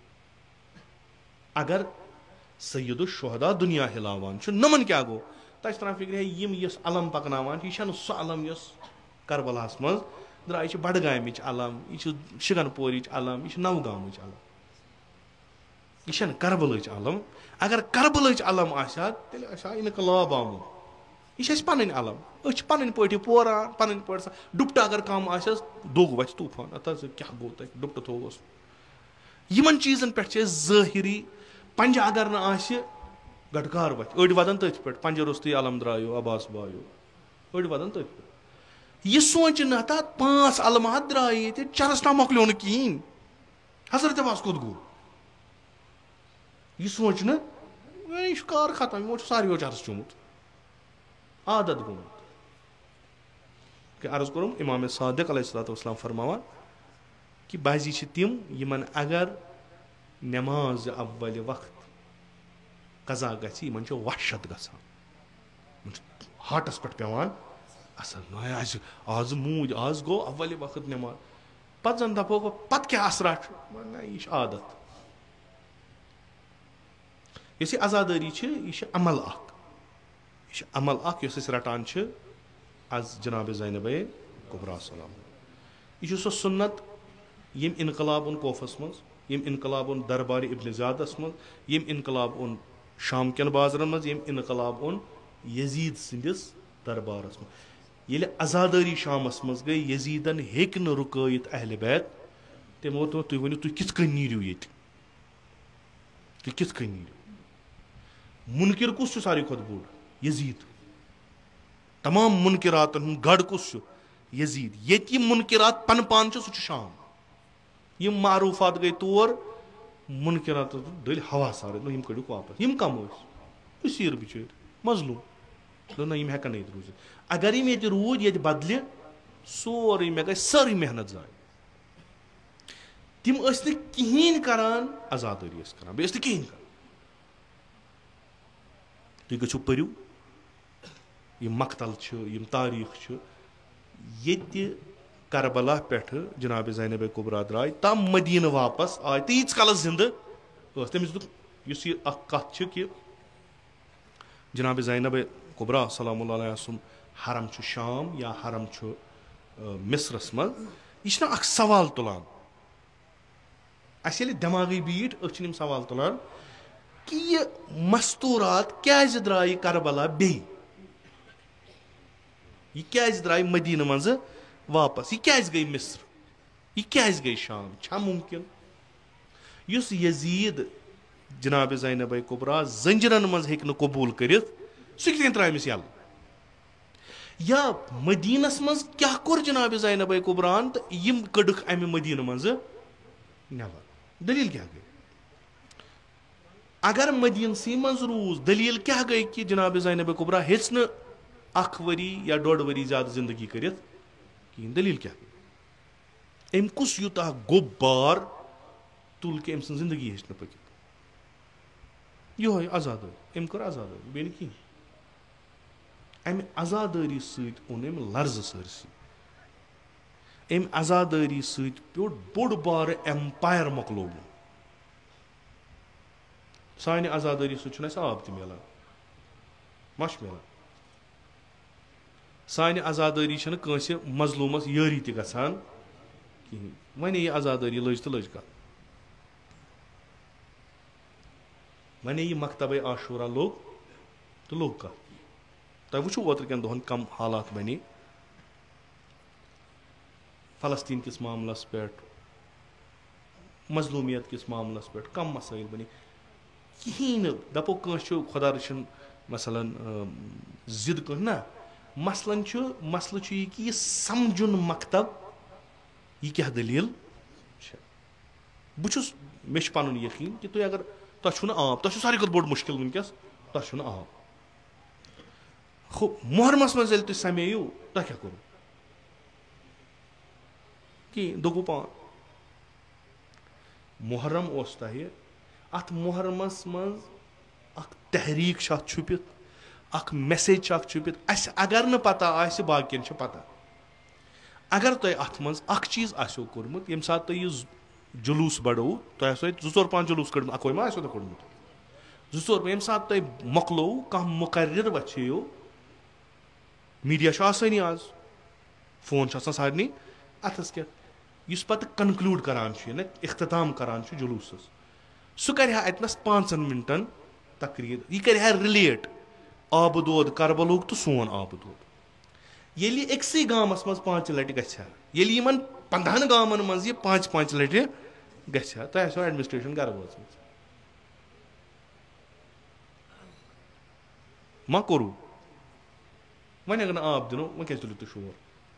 अगर सैयद शुहदा दुनिया हिलावान नमन क्या गो तस तरह फिक्र है यम यस अलम पकनावान यह सह अलम यस करबलास मज द्राय बडगामिच अलम यह शिगनपोरिच अलम यह नवगामच अलम यह करबलच अलम अगर करबलच अलम आसा तेल इनकलाब आमुत यह पन अलम पन पे पोरान पन पे दुपट अगर कम आस दोग वथ तूफान अत क्या गो तक दुपट थोस यमन चीजन पे ज़ाहिरी पंज अगर न गटकार वथ अड़ वदन तथ पे पंज रुस्ती अलम द्रायो अब्बास बायो अड़ वदन तथ पे यह सोच न तथ 5 अलमा द्राय ये चरस ना मकलो न कहें हजरत अब्बास कोत गो यह सोच न यह कार खत्म यमो सारियो चरस चुमुत आदत गोमुत कि अर्ज कोरुम इमाम सादिक अलैहिस्सलाम फरमावान कि बाजी तिम यमन अगर नमाज अव्वल वक्त قضا گژھِ یِمن چھُ وحشت گژھان یِمن چھُ ہاٹس پٮ۪ٹھ پیٚوان اثر آسہِ آز موٗدۍ آز گوٚو اولہِ وقت نٮ۪ماز پتہٕ زن دپو پتہٕ کیٛاہ اثرا چھُ نہ یہِ چھُ عادت یۄس یہِ عزادٲری چھِ یہِ چھِ عمل اکھ یہِ چھِ عمل اکھ یۄس أسۍ رٹان چھِ از جناب زینبے کبرا سلام یہِ چھُ سۄ سُنت ییٚمۍ انقلاب اوٚن کوفس منٛز ییٚمۍ انقلاب اوٚن دربارِ ابن زیادس منٛز ییٚمۍ انقلاب اوٚن شام کٮ۪ن بازرن منٛز ییٚمۍ انقلاب اوٚن یزیٖد سٕنٛدِس دربارس منٛز ییٚلہِ عزادٲری شامس منٛز گٔے یزیٖدن ہیٚکۍ نہٕ رُکٲیِتھ اہلِ بیت تٔمۍ ووٚن تُہۍ ؤنِو تُہۍ کِتھ کٔنۍ نیٖرِو ییٚتہِ تُہۍ کِتھ کٔنۍ نیٖرِو مُنکِر کُس چھُ ساروی کھۄتہٕ بوٚڑ یزیٖد تمام مُنکِراتن ہُنٛد گڑ کُس چھُ یزیٖد ییٚتہِ یِم مُنکِرات پنہٕ پان چھِ سُہ چھُ شام یِم معروٗفات گٔے تور مُنکِرات دٔلۍ ہوا سارے نہ یِم کٔڑِکھ واپس یِم کم ٲسۍ أسیٖر بِچٲرۍ مظلوٗم دوٚپ نہ یِم ہٮ۪کن نہٕ ییٚتہِ روٗزِتھ اگر یِم ییٚتہِ روٗدۍ ییٚتہِ بدلہِ سورُے مےٚ گژھِ سٲرٕے محنت ضایع تِم ٲسۍ نہٕ کِہینۍ کران عزادٲری ٲسۍ کران بیٚیہِ ٲسۍ نہٕ کِہینۍ کران تُہۍ گٔژھِو پٔرِو یِم مقتل چھِ یِم تاریٖخ چھِ ییٚتہِ کربلا پٮ۪ٹھٕ جناب زینبے کبرا درٛاے تام مدیٖنہٕ واپس آے تہٕ ییٖتِس کالس زنٛدٕ ٲس تٔمِس دوٚپ یُس یہِ اکھ کتھ چھِ کہِ جناب زینبے کبرا سلام اللہ علیہ سُنٛد حرم چھُ شام یا حرم چھُ مصرس منٛز یہِ چھُنہ اکھ سوال تُلان اَسہِ ییٚلہِ دٮ۪ماغٕے بیٖٹھ أسۍ چھِنہٕ یِم سوال تُلان کہِ یہِ مستوٗرات کیازِ درٛایہِ کربلا بیٚیہِ یہِ کیازِ درٛایہِ مدیٖنہٕ منٛزٕ واپس یہِ کیازِ گٔے مصر یہِ کیازِ گٔے شام چھا مُمکِن یُس یزیٖد جناب زینبے کبرا زنجرن منٛز ہیٚکہِ نہٕ قبوٗل کٔرِتھ سُہ کِتھ کٔنۍ ترٛایہِ أمِس یَلہٕ یا مدیٖنس منٛز کیاہ کوٚر جناب زینبے کبراہن تہٕ یِم کٔڑٕکھ امہِ مدیٖنہٕ منٛزٕ نٮ۪بر دٔلیٖل کیاہ گٔے اگر مدیٖنسٕے منٛز روٗز دٔلیٖل کیاہ گٔے کہِ جناب زینبے کبرا ہیٚژ نہٕ اکھ ؤری یا ڈۄڈ ؤری زیادٕ زندگی کٔرِتھ کِہینۍ دٔلیٖل کیاہ گٔے أمۍ کُس یوٗتاہ گوٚب بار تُل کہِ أمۍ سٕنٛز زندگی ہیٚچ نہٕ پٔکِتھ یِہوے عزادٲری أمۍ کٔر عزادٲری بیٚیہِ نہٕ کِہینۍ امہِ عزادٲری سۭتۍ اوٚن أمۍ لرزٕ سٲرسٕے امہِ عزادٲری سۭتۍ پیوٚو بوٚڑ بارٕ ایمپایر مۄکلووُن سانہِ عزادٲری سۭتۍ چھُنہٕ اَسہِ آب تہِ مِلان ما چھُ مِلان سانہِ عزادٲری چھنہٕ کٲنٛسہِ مظلوٗمس یٲری تہِ گژھان کِہینۍ وۄنۍ یہِ عزادٲری لٔج تہٕ لٔج کتھ وۄنۍ یہِ مکتبے عاشورہ لوٚگ تہٕ لوٚگ کتھ تۄہہِ وٕچھو اوترٕ کٮ۪ن دۄہن کم حالات بنے فلسطیٖن کِس معاملس پٮ۪ٹھ مظلوٗمیت کِس معاملس پٮ۪ٹھ کم مسٲیِل بنے کِہینۍ نہٕ دپو کٲنٛسہِ چھُ خۄدا رٔچھِن مثلاً ضِد کٲنٛسہِ نہ مسلہٕ چھُ یہِ کہِ یہِ سمجُن مکتب یہِ کیاہ دٔلیٖل چھےٚ بہٕ چھُس مےٚ چھُ پنُن یقیٖن کہِ تُہۍ اگر تۄہہِ چھُو نہٕ آب تۄہہِ چھُو ساروی کھۄتہٕ بوٚڑ مُشکِل وٕنکیٚس تۄہہِ چھُو نہٕ آب ہُہ محرمس منٛز ییٚلہِ تُہۍ سمییِو تۄہہِ کیاہ کوٚروٕ کِہینۍ دوٚپوُ پان محرم اوس تۄہہِ اتھ محرمس منٛز اکھ تحریٖک چھِ اتھ چھُپِتھ اکھ میسیج چھِ اکھ چھُپِتھ اَسہِ اگر نہٕ پتہ آسہِ باقین چھِ پتہ اگر تۄہہِ اتھ منٛز اکھ چیٖز آسیو کوٚرمُت ییٚمہِ ساتہٕ تُہۍ یہِ جلوٗس بڑووُ تۄہہِ آسیو اَتہِ 2-4-5 جلوٗس کٔڑمٕتۍ اکوے ما آسیو تۄہہِ کوٚڑمُت 2-4 ییٚمہِ ساتہٕ تۄہہِ مۄکلووُ کانٛہہ مُقرر وَژھییو میٖڈیا چھُ آسٲنی آز فون چھُ آسان سارنٕے اَتھس کٮ۪تھ یُس پتہٕ کنکلوٗڈ کران چھُ یعنی اختتام کران چھُ جلوٗسس سُہ کرِ ہا اتنس 5 مِنٹن تقریٖر یہِ کرِ ہا رِلیٹ آبہٕ دود کربلُک تہٕ سون آبہٕ دود ییٚلہِ یہِ أکسٕے گامس منٛز 5 لٹہِ گژھِ ہا ییٚلہِ یِمن 15 گامن منٛز یہِ 5 لٹہِ گژھِ ہا تۄہہِ آسیو ایڈمنسٹریشن گرٕ وٲژمٕژ ما کوٚروٕ وۄنۍ اگر نہٕ آب دِنو وۄنۍ کیازِ تُلِو تُہۍ شور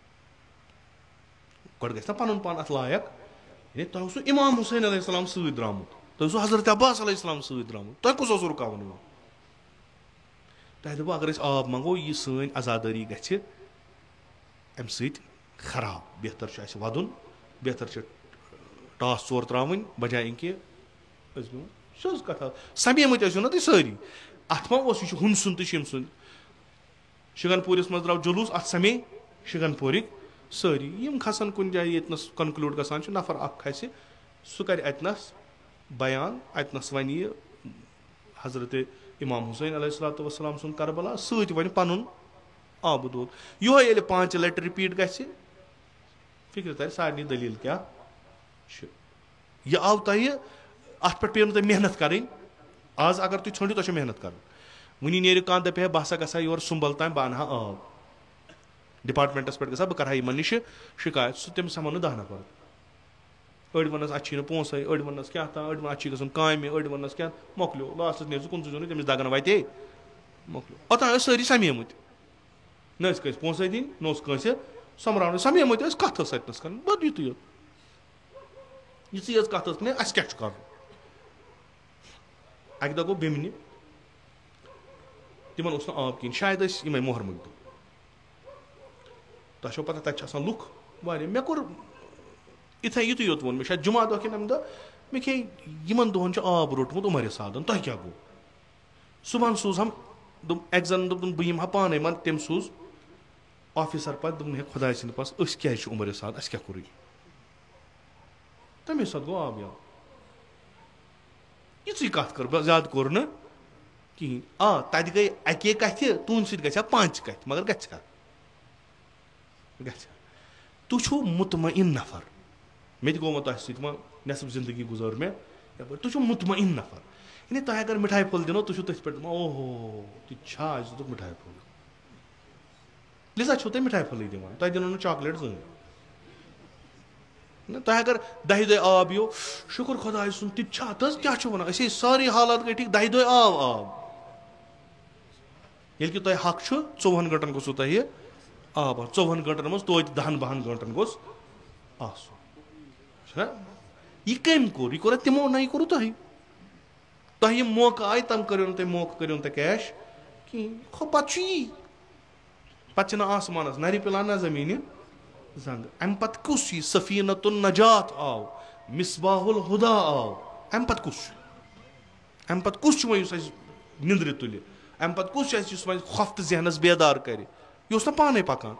گۄڈٕ گژھِ نا پنُن پان اتھ لایق یعنی تۄہہِ اوسوٕ امام حُسین علیہ السلام سۭتۍ درٛامُت تۄہہِ اوسوٕ حضرت عباس علیہ السلام سۭتۍ درٛامُت تۄہہِ کُس اوسوٕ رُکاوُن یِوان تۄہہِ دوٚپوُ اگر أسۍ آب منٛگو یہِ سٲنۍ عزادٲری گژھِ امہِ سۭتۍ خراب بہتر چھُ اَسہِ وَدُن بہتر چھِ ٹاس 4 ترٛاوٕنۍ بجاے کہِ أسۍ بیٚہمو Shows kata. Samiyamut ٲsiو na tُہۍ سٲری. Ath ma os yہِ hun sund tہِ shim sund. Shiganpuris maz draw julus ath same Shiganpurik sari. Yim khasan kun jaye etnas conclude gasan chu nafar ak khasi. Su kar etnas bayan etnas vani Hazrat Imam Hussain alayhi salatu wassalam sun Karbala sۭtۍ vani panun abudud. Yoh yele 5 letter repeat gasi. Fikr tar sarni dalil kya chu. Ye aav tahi ath pat peynu ta mehnat karin. Az agar tu chhandi to cha mehnat karun. Wuni neri kan da pe basa gasa yor sumbal tam banha aab. Departmentas pat gasa ba karha iman nish shikayat su tem samanu dahna par. Öd vanas achi no ponsai, öd vanas kya ta, öd vanas achi gasun kaime, öd vanas kya moklyo. Last ne su kunzu joni temis dagana vaite moklyo. Ata sari samiyamut. Nes kais ponsai din, nos kanse samravne samiyamut es kathas etnas kan. Bad yutu yot. Yisi es kathas ne as kya chukar. Akda go bemni Timan os na aab kin shayad as imay mohar mugdu. Ta sho pata tach asan luk wari me kor itha yutu yot won me shayad juma do kin amda me ke yiman do honcha aab rotmut umare sadan ta kya go suban suz ham dum exam dum bim hapane man tem suz officer pat dum he khuda sin pas us kya chu umare sad as kya kori ta me sad go aab ya yitsi kat kar zyad kor na ki tadi gay ake kathi tun sit gacha 5 kath magar gacha tu chu mutmain nafar me go mata sit ma nasab zindagi guzar me tu chu mutmain nafar ine ta agar mithai phol dino tu chu tas pet ma oho tu chaj tu mithai phol lisa chote mithai phol di ma ta dino no chocolate zun na ta agar dahi de aab yo shukr khuda sun ti chatas kya chu wana ase sari halat gay thik dahi de aab yel ki toy hak chu 54 gantan go suta hi aab 54 gantan mas toy 10 gantan gos asu chha ikem ko rikora temo nai koru tahi tahi moka ai tam karyon te moka karyon te cash ki kho pachi pachna asmanas nari pelana zamini zang empat kusi safinatun najat aw misbahul huda aw empat kus mai usai nindre tuli empat kus chai usai khaft zehnas bedar kari yosna pane pakan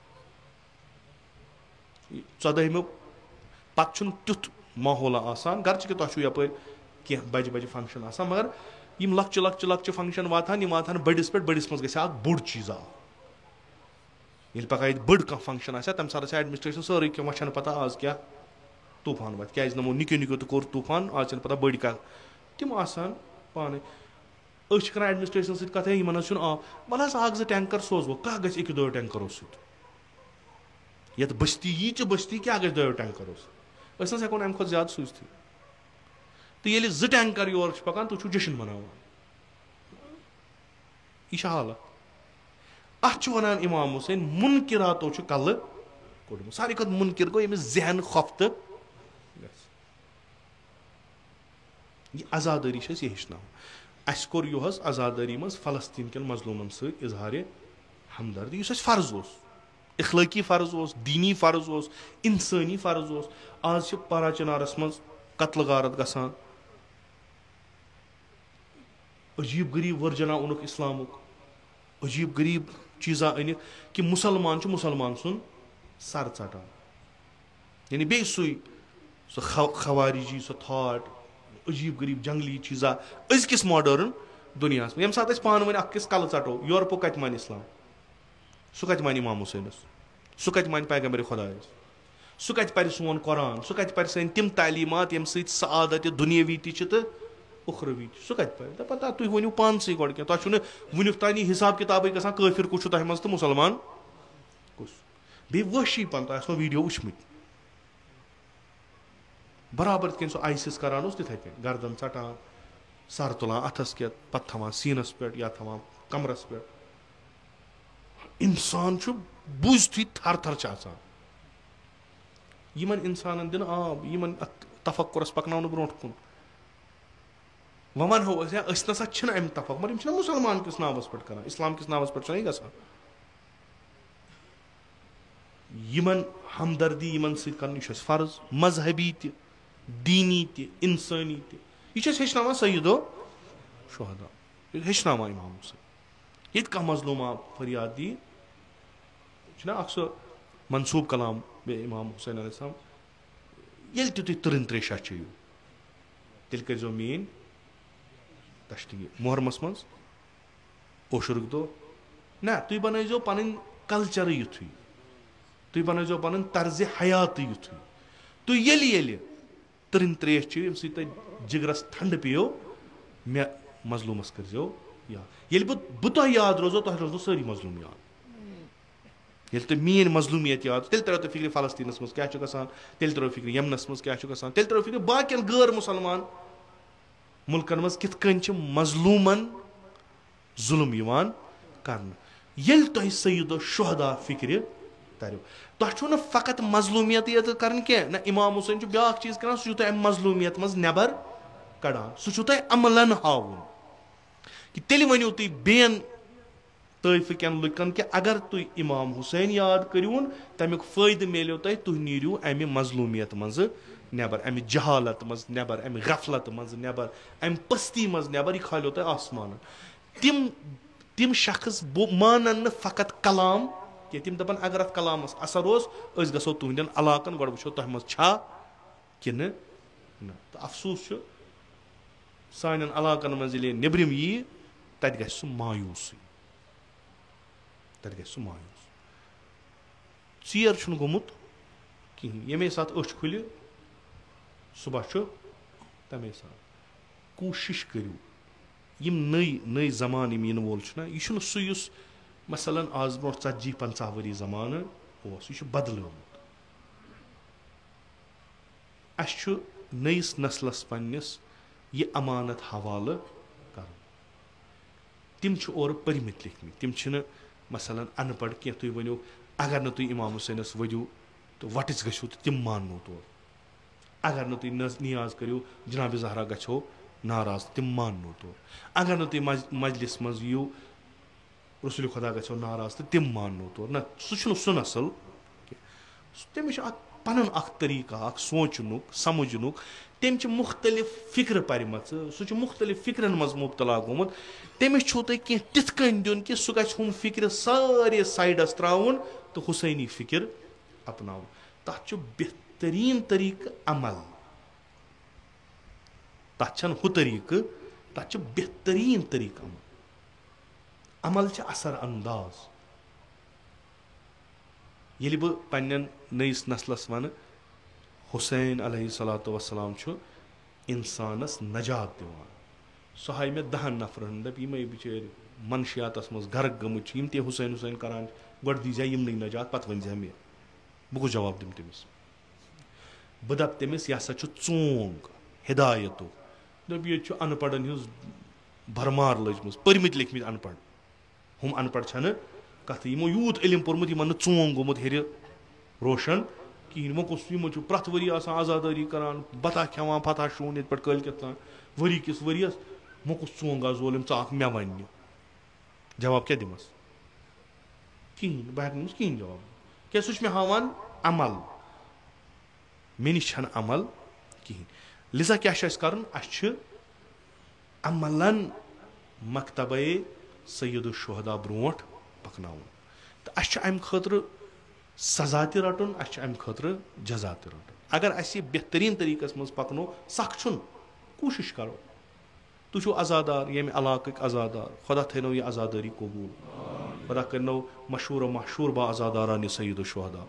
sadahim pachun tut mahola asan garch ke to chu yapar ki baji function asan magar yim lakch function watan yim watan badis mas gasa bud cheeza yel pakait bud ka function asa tam sara administration sari ke machan pata az kya tufan vat kya iznamo nikyo to kor tufan az pata bud ka tim asan pane ach kara administration sit kathe iman shun a balas ag tanker sozvo ka gach ek do tanker osut yet basti kya gach do tanker os asna se kon am khod zyad suzti to yel z tanker yor pakan tu chu jashin manawa ishala Achu vanan Imam Hussain munkirato chu kal kodum sari kad munkir go yemis zehn khafta ye azadari shas yehna askor yohas azadari mas Falastin ken mazluman se izhare hamdardi yus farz os ikhlaqi farz os dini farz os insani farz os az che parachanaras mas qatl garat gasan ajib garib verjana unuk islamuk ajib garib चीजा अनिक कि मुसलमान सुन sir चटान यानी बे सुई सो खवारिजी so thought अजीब गरीब जंगली चीजा अजकिस modern दुनिया में यम साथ पान वन अक्किस कल चटो यूरोपो कत मान इस्लाम सु कत मान इमाम हुसैन सु कत मान पैगंबर खुदा सु कत पर सोन कुरान सु कत पर सन तिम तालीमात यम सहित सआदत दुनियावी ति उखरवी सु कत पर पता तुम वनु पानसी गोड़ क्या तुम वनुक तानी हिसाब किताब गसान काफिर कुछ तह मज तो मुसलमान कुछ बे वशी पन तो वीडियो वुचमत बराबर कन सो आइसिस करान तिथे कन गर्दन चटान सर तुलान अथस के पत थवान सीनस पे या थवान कमरस पे इंसान बुझती थर थर यमन इंसान दिन आब यमन तफक्कुरस पकनावन ब्रोट कुन वमन हो नसा अम तफक मगर मुसलमान किस नावस पे कर इस्लाम किस नावस पे गसान यमन हमदर्दी यमन सत कर फर्ज मजहबी त दीनी त इंसानी त यह हेचनावान सईदो शुहदा, हेचनावान इमाम हुसैन। ये मजलूम फरियाद दी सह मनसूब कलाम बे इमाम हुसैन अलैहिस्सलाम, ये तुम तुरन त्रेशा चेयू तेल करो मीन तश्ती मुहर्रमस मज ओशुरुक दो ना, तुम बनजो पन कल्चर युथु, तुम बनजो पन तर्ज हयात युथु, तुम ये तुरन त्रेश चेयू यम सत जिगरस ठंड पियो मे मजलूमस करो याद, ये बह याद रोजो तुम रोजो सारी मजलूम याद, ये तुम मीन मजलूमियत याद तेल तरो तुम फिक्र फलस्तीनस मज क्या गसान, तेल तरो फिक्र यमनस मज क्या गसान, तेल तरो फिक्र बाकियन गैर मुसलमान मुल्कन मज कित कन मजलूमन जुल्म यवान करन। येल तुम सईदो शुहदा फिक्र तरो तुम फकत मजलूमियत कर ना, इमाम हुसैन ब्या चीज कर सह अम मजलूमियत मज नबर कड़ान, सह अमलन हावन कि तेल वनो तुम बेन तैफ कन लुकन कि अगर तुम इमाम हुसैन याद करून तमिक फायदे मिलो तुम नीरू अमि मजलूमियत मज नबर, अमि जहालत मज नबर, अमि गफलत मज नबर, अमि पस्ती मज नबर, यह खालो तुम आसमान। तिम शख्स मानन फकत कलाम कि तिम दपन अगर अत कलामस असर उस गो तुहदन इलाकन गो वो तुम मज छा कि न, तो अफसोस सान इलाकन मज नबरम यी तत ग मायूस, तत ग मायूस चीर गोमुत कहें, ये सात अच खुल सुबह तमे सात कोशिश करू यम नई जमान इन वोल यह सह मसलन आज ब्रो 40-50 वरी जमान यह बदलोमुत, अस नईस नस्लस पन्निस यह अमानत हवाले कर, तिम और परमित लिखमित, तिम मसलन अनपढ़ कह तुम वनो अगर न तुम इमाम हुसैनस वजू तो वटिस गो तो तिम मानो तौर, अगर न तुम नियाज करो जनाब जहरा गो नाराज तिम मानो तौर, अगर न तुम मजलिस मज यू रसूल खुदा गो नाराज तो तिम मानो तौर ना, सह नसल तमिस पन तरीका सोचनुक समझनुक, तम मुख्तलिफ फिक्र पर्मच, सह मुख्तलिफ फिक्रन मज मुबतला गोमुत, तमिस छो तुम कह तिथ कन दिन कि सह गम फिक्र सारे साइडस त्राउन तो हुसैनी फिक्र अपनाउन, तथ बेहतरीन तरीक अमल, तथ हु तरीक, तथ बेहतरीन तरीक अमल, अमल असर अंदाज। ये बह पन्न नईस नस्लस वन हुसैन अलैहिस्सलातु वस्सलाम इंसानस नजात दिवान, सह हाय मे 10 नफरन दप यम बिचार मनशियातस मज गर्क गमुत यम ते हुसैन हुसैन करान गो दीजा यमन नजात पत वन मे बह कुछ जवाब दिम तमिस, बह दप तमिस यह हसा चोंग हिदायत दप ये अनपढ़न हज भरमार लजम परमित लिखमित अनपढ़, हम अनपढ़ छन कथ यमो यूत इलम पोर्मुत यमन चोंग गोमुत हेर रोशन कहें, वो यमो प्रथ वरी आजादारी करान बता खेवान फतह शून ये पे कलकत वरी किस वरियस वो चोंग जोल च मे वन जवाब क्या दिमस कहें, बह हेक कहें जवाब क्या सह मे हावान अमल, मे निश अमल कहें, लिजा क्या कर अमलन मकतब सैयद शुहदा ब्रोट पकनाउन, तो अम खतर सजा त रटन, अम खतर जजा त रटन, अगर अस बेहतरीन तरीकस मज पकनो सख कोशिश करो, तुम आजादार ये इलाक आजादार, खुदा थो यह आजादारी कबूल, खुदा करनो मशहूर महशूर बा आजादारान सैयद शुहदा,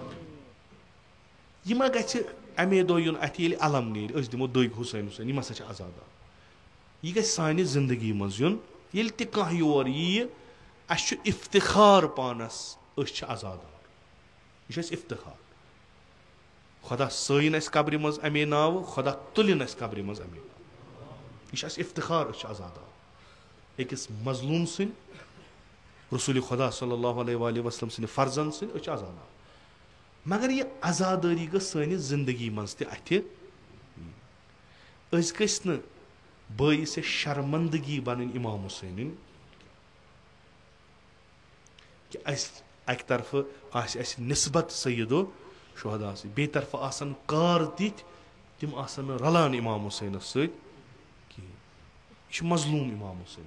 यह मा ग अमे दो युन अत ये अलम नीर दिमो दग हुसैन हुसैन यह हसा आजादार, यह ग सानि जिंदगी मज युन ये कह योर यी अस इफ्तिखार पानस आजादार, यह इफ्तिखार, खुदा सैन अस कब्र मज अमे नाव, खुदा तुलिन अस कब्र मज अमे नाव, यह इफ्तिखार आजादार अकिस मजलूम सिन रसूल खुदा सल्लल्लाहु अलैहि वसल्लम सिन फर्जन सिन आजादार, मगर यह आजादारी ग सानि जिंदगी मज तथ गस बाइस शर्मंदगी बन इमाम हुसैन कि अक तरफ आस निस्बत सैयदो शुहदा बे तरफ आसन कार तिथ तिम आसन रलान इमाम हुसैन सत यह मजलूम इमाम हुसैन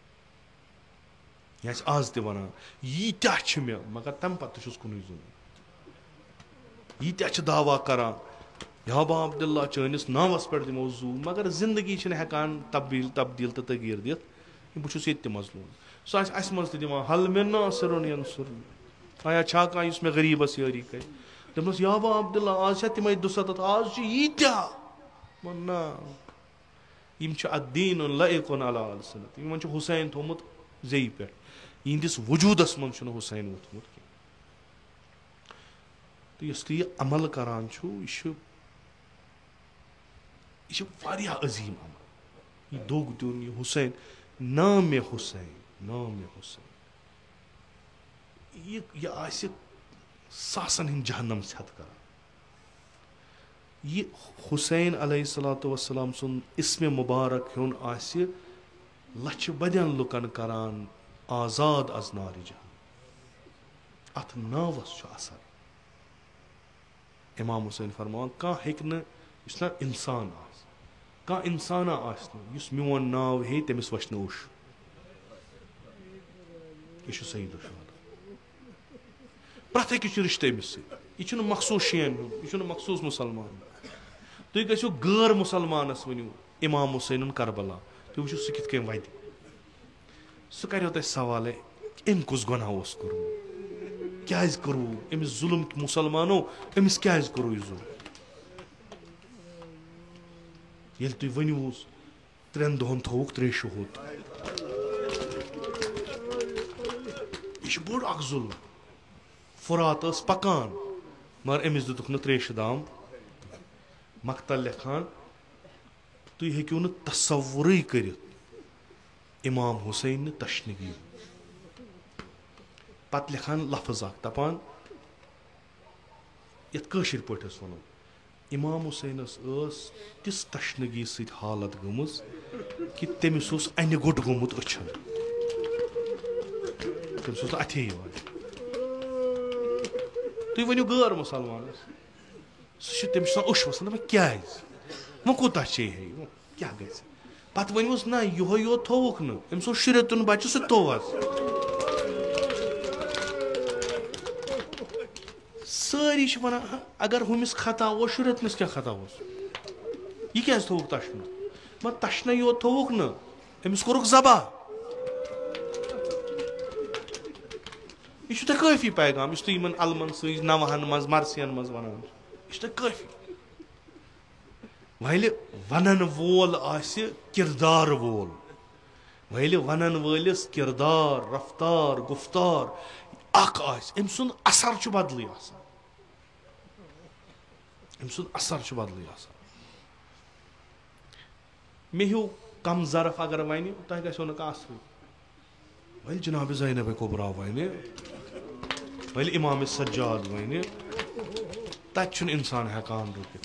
यह आज तक वनान यीत्याह मे मगर तम पत्त कुन जुन यीत्याह दावा करान याबा अब्दुल्ला चनिस नावस पे दिमो जू मगर जिंदगी हेकान तब्दील तो तगीर दित बहुत ये मजलूम सह अस मज दिवान हल मे नासिरुन यंसुरनी आया छा कह मे गरीबस यारी कर दस याबा अब्दुल्ला आज तमें 200 आज यीत्याह ना अद्दीन लइकुन अला अलसनत हुसैन थोमुत जे पे इहंदिस वजूदस मन हुसैन वोथमुत तो यह अमल करान यह अजीम अमल यह दोग दिन यह हुसैन नाम हुसैन यह सासन हिंद जहन्नम छत कर यह हुसैन अलैहिस्सलातु वस्सलाम सुन इस्म मुबारक हुन आसि लछ बदन लुकन करान आजाद अज नारि जहन्नम अथ नावस असर इमाम हुसैन फरमान कह हेक न इंसान कह इंसाना मोन नाव हे तमिस वचन उश यह सईद शुहदा प्रत अकिस रिश्ते अमिस यह मखसूस शियन यह मखसूस मुसलमान तुम गो गैर मुसलमानस वनु इमाम हुसैन करबला तुम वो सह कित वत सह कर सवाल अम कुस गुनाह कर्मु क्या करू अमिस जुल्म मुसलमानो अमिस क्या करू यह जुल्म ये तुम वनोस 3 दोहन थोक 3 शहूद यह बोड़ जुल्म फुरात पकान मगर अमिस दुतुक न 3 दाम मकतल लिखान तुम हेकू न तस्वुर कर इमाम हुसैन तशनगी पत लिखान लफ्ज दपान ये कशिर पे वनो इमाम हुसैनस तिस तशनगी सत हालत गमज कि तमिस अन गुट गोमुत अछन तमिस अथे तुम वनु गैर मुसलमानस सह तमिस उश वसान क्या वो कूता चे क्या ग पत वनोस ना यो यो थोक न अम्स शुरेतुन बच्चे सह तोवस सारी वन अगर हुमिस खता वो शुरेतनस क्या खता यह क्या थोक तशन मगर तशन यो थोक न अमिस कोरुक जबा यह काफी पैगाम इस तुम अलमन सवहन मज मरसियन मज वन यह काफी वैल वनन वोल आसि किरदार वोल वैल वनन वलिस किरदार रफ्तार गुफ्तार अख आसि अम सुंद असर बदल अम सुंद असर बदल मे हूँ कम ज़रफ अगर वन तुम गो ना असर वैल जनाब ज़ैनब कुबरा वन वैल इमाम सज्जाद वन तत इंसान हेकान रुकित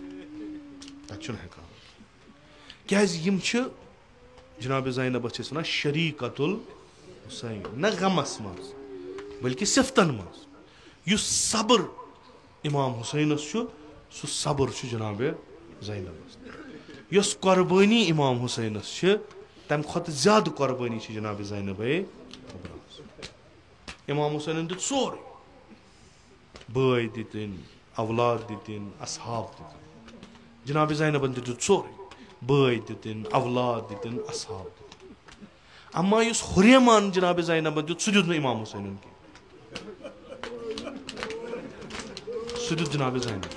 हेकान क्या जनाब ज़ैनब वन शरीकतुल हुसैन न गमस मज बल्कि सिफतन मज युस सब्र इमाम हुसैनस सह सब्र जनाब ज़ैनबस यस कुर्बानी इमाम हुसैनस तम खत ज्यादा कुर्बानी जनाब ज़ैनब कुबरास इमाम हुसैन दित सोरे बय दितिन औलाद दितिन असहाब दितिन जनाब ज़ैनबन दित सोरे बय दितिन औलाद दितिन असहाब दितिन अम्मा युस हुरेमान जनाब ज़ैनबन दित सह दित इमाम हुसैन के सह दित जनाब ज़ैनब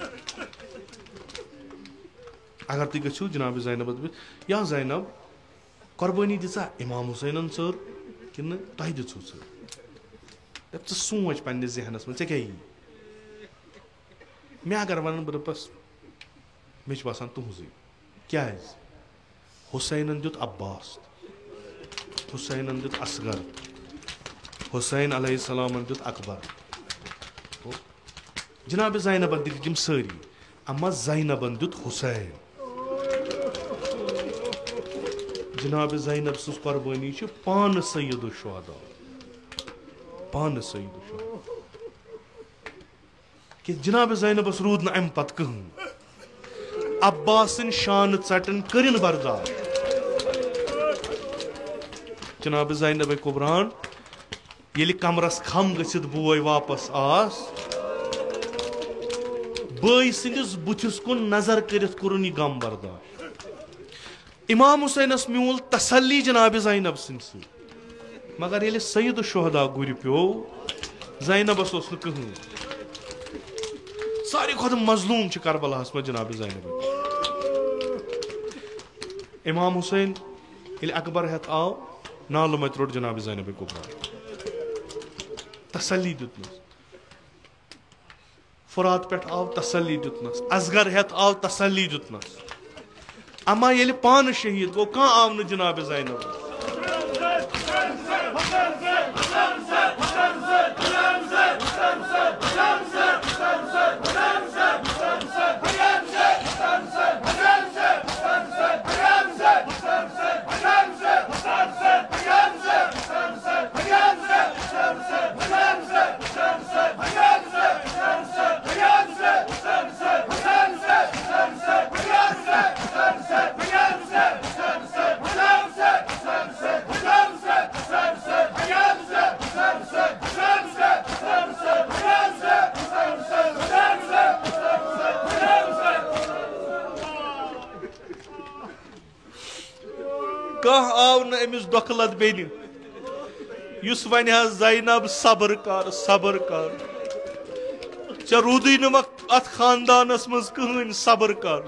अगर तुम गो जनाब ज़ैनब या ज़ैनब कुर्बानी दिशा इमाम हुसैन सर कि तह दिसु सोच पे जहनस मे क्या मे अगर वन बस मे बसान तुज क्या हुसैन दित अब्बास हुसैन दित असगर हुसैन अलैहिस्सलाम दित अकबर जनाब ज़ैनबन दित सारी अम्मा ज़ैनबन दित हुसैन जनाब ज़ैनब सज कुर्बानी पान सैयद शुहदा पान सैयद शुहदा कि जनाब ज़ैनबस रूद न अम पत कहन अब्बासन शान चटन करिन बर्दाश्त जनाब ज़ैनब कुबरान ये कमरस खम गसित बोय वापस आस बई सिंदिस बुथिस कुन नजर करित कुरुन यह गम बर्दाश्त। इमाम हुसैनस म्यूल तसल्ली जनाब ज़ैनब सिंद मगर ये सईद शुहदा गुर प्यो ज़ैनबस ओस कहीं सारी खुद मजलूम करबलास में जनाब ज़ैनब। इमाम हुसैन ये अकबर हेत आव नाल मत रोड जनाब ज़ैनब कुबरा तसल्ली दुतनस। फुरात पे आव तसल्ली दुतनस, असगर हेत आव तसल्ली दुतनस। अमा ये पान शहीद गो कह आव न जनाब ज़ैनब। कह आव न अमिस दोखलत बेनि युस वन ज़ैनब सब्र कर चे रूदे न अत खानदानस मज कहन सब्र कर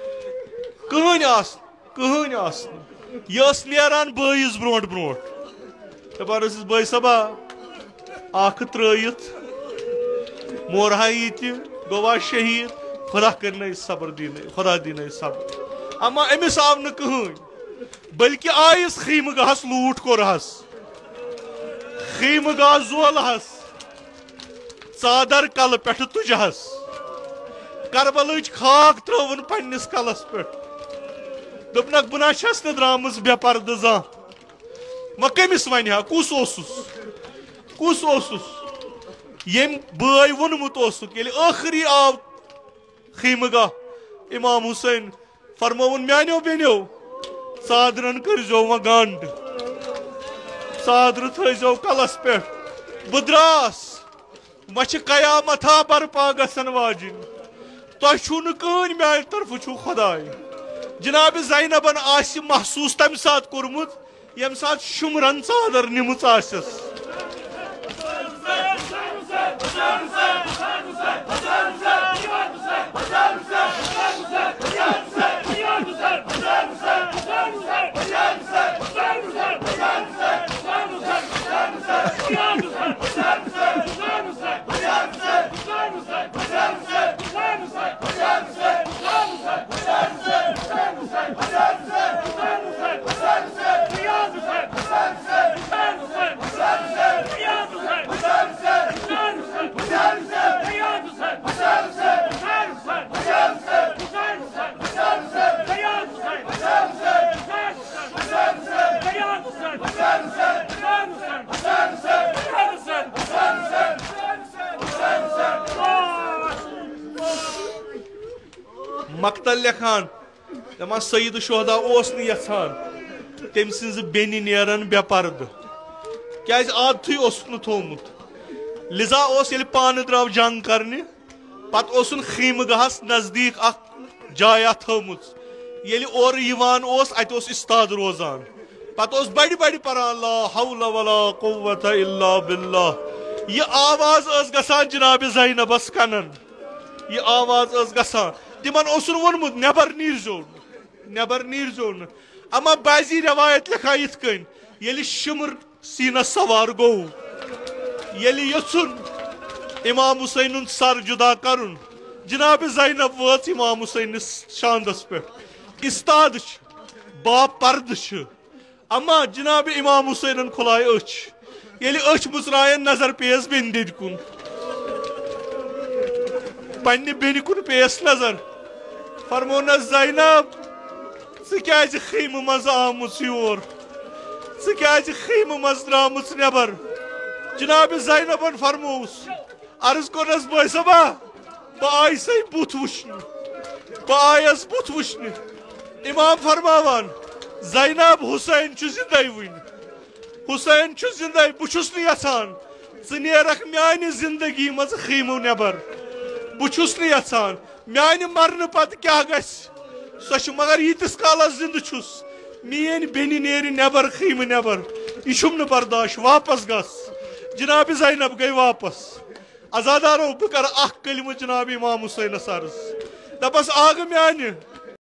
कहन यह नेरान बईस ब्रोट ब्रोट दपान बई सबा आख त्रयित मोरहा ये गोवा शहीद खुदा कर सब्र दिन खुदा दिन सब्र। अमा अमिस आव न कहन बल्कि आयस खीमगाहस लूट कोरहस खीमगाह जोलहस चादर कल पे तुजहस करबलच खाक त्रोवन पन्निस कलस पे दोपनक बना छस न द्रामस बेपर्द जा व कमिस वन हा कुस ओसुस यम बय वोनमुत ओसुक येले आखिरी आव खीमगाह इमाम हुसैन फरमोवन म्यानो बेनो सादरन करजो व गांड सादर थो कलस पे बद्रास वह कयामत बर्पा गसन वाजिन तुम कहन म्यान तरफ छु खुदाय। जनाब ज़ैनबन आस महसूस तम सात कोर्मुत यम सात शुमरन चादर निमुच आसस। मकतल लेखान दपान सईद शुहदा यछान तम सिंज बेनि नेरन बेपर्द क्या आदतुई थोमुत लिजा ये पान द्राव जंग करने पत खीमगाहस नजदीक जाया थोमुत ये और अत इस्ताद रोजान पत बड़ बड़ परान ला हौला वला कुव्वत इल्ला बिल्लाह यह आवाज गसान जनाब ज़ैनबस कनन यह आवाज गसान तिमन वोनमुत नेबर नीर जोन। अमा बाजी रवायत लिखा इत कन ये शिमर सीनस सवार गो ये यचुन इमाम हुसैन सर जुदा करुन जनाब ज़ैनब वाच इमाम हुसैन शांदस पे इस्ताद बापर्द अमा जनाब इमाम हुसैन खुलाय अच ये अच मुचरायन नजर पेस बेन दद कुन पन्ने बेन कुन पेस नजर फरमोन ज़ैनब ज़ खीम मज आमुत योर ज़ खीम मज द्रामुत नेबर। जनाब ज़ैनबन फरमोस अर्ज कोरस बॉय सबा बह बुत वुचन बहस बुत वुचन इमाम फरमावान ज़ैनब हुसैन जिंदे वन हुसैन जिंदा बुछुस यसान नेरख म्यान जिंदगी मज खीमो नबर बुछुस यसान म्यान मरन पत क्या गस सो मगर यीतिस कालस जिंद छुस मेन बेनि नेर नबर खीम नबर यह बर्दाश्त वापस गस जनाब ज़ैनब गई वापस आजादारो बह कर कलिम जनाब इमाम हुसैन अर्ज दपस आग म्यान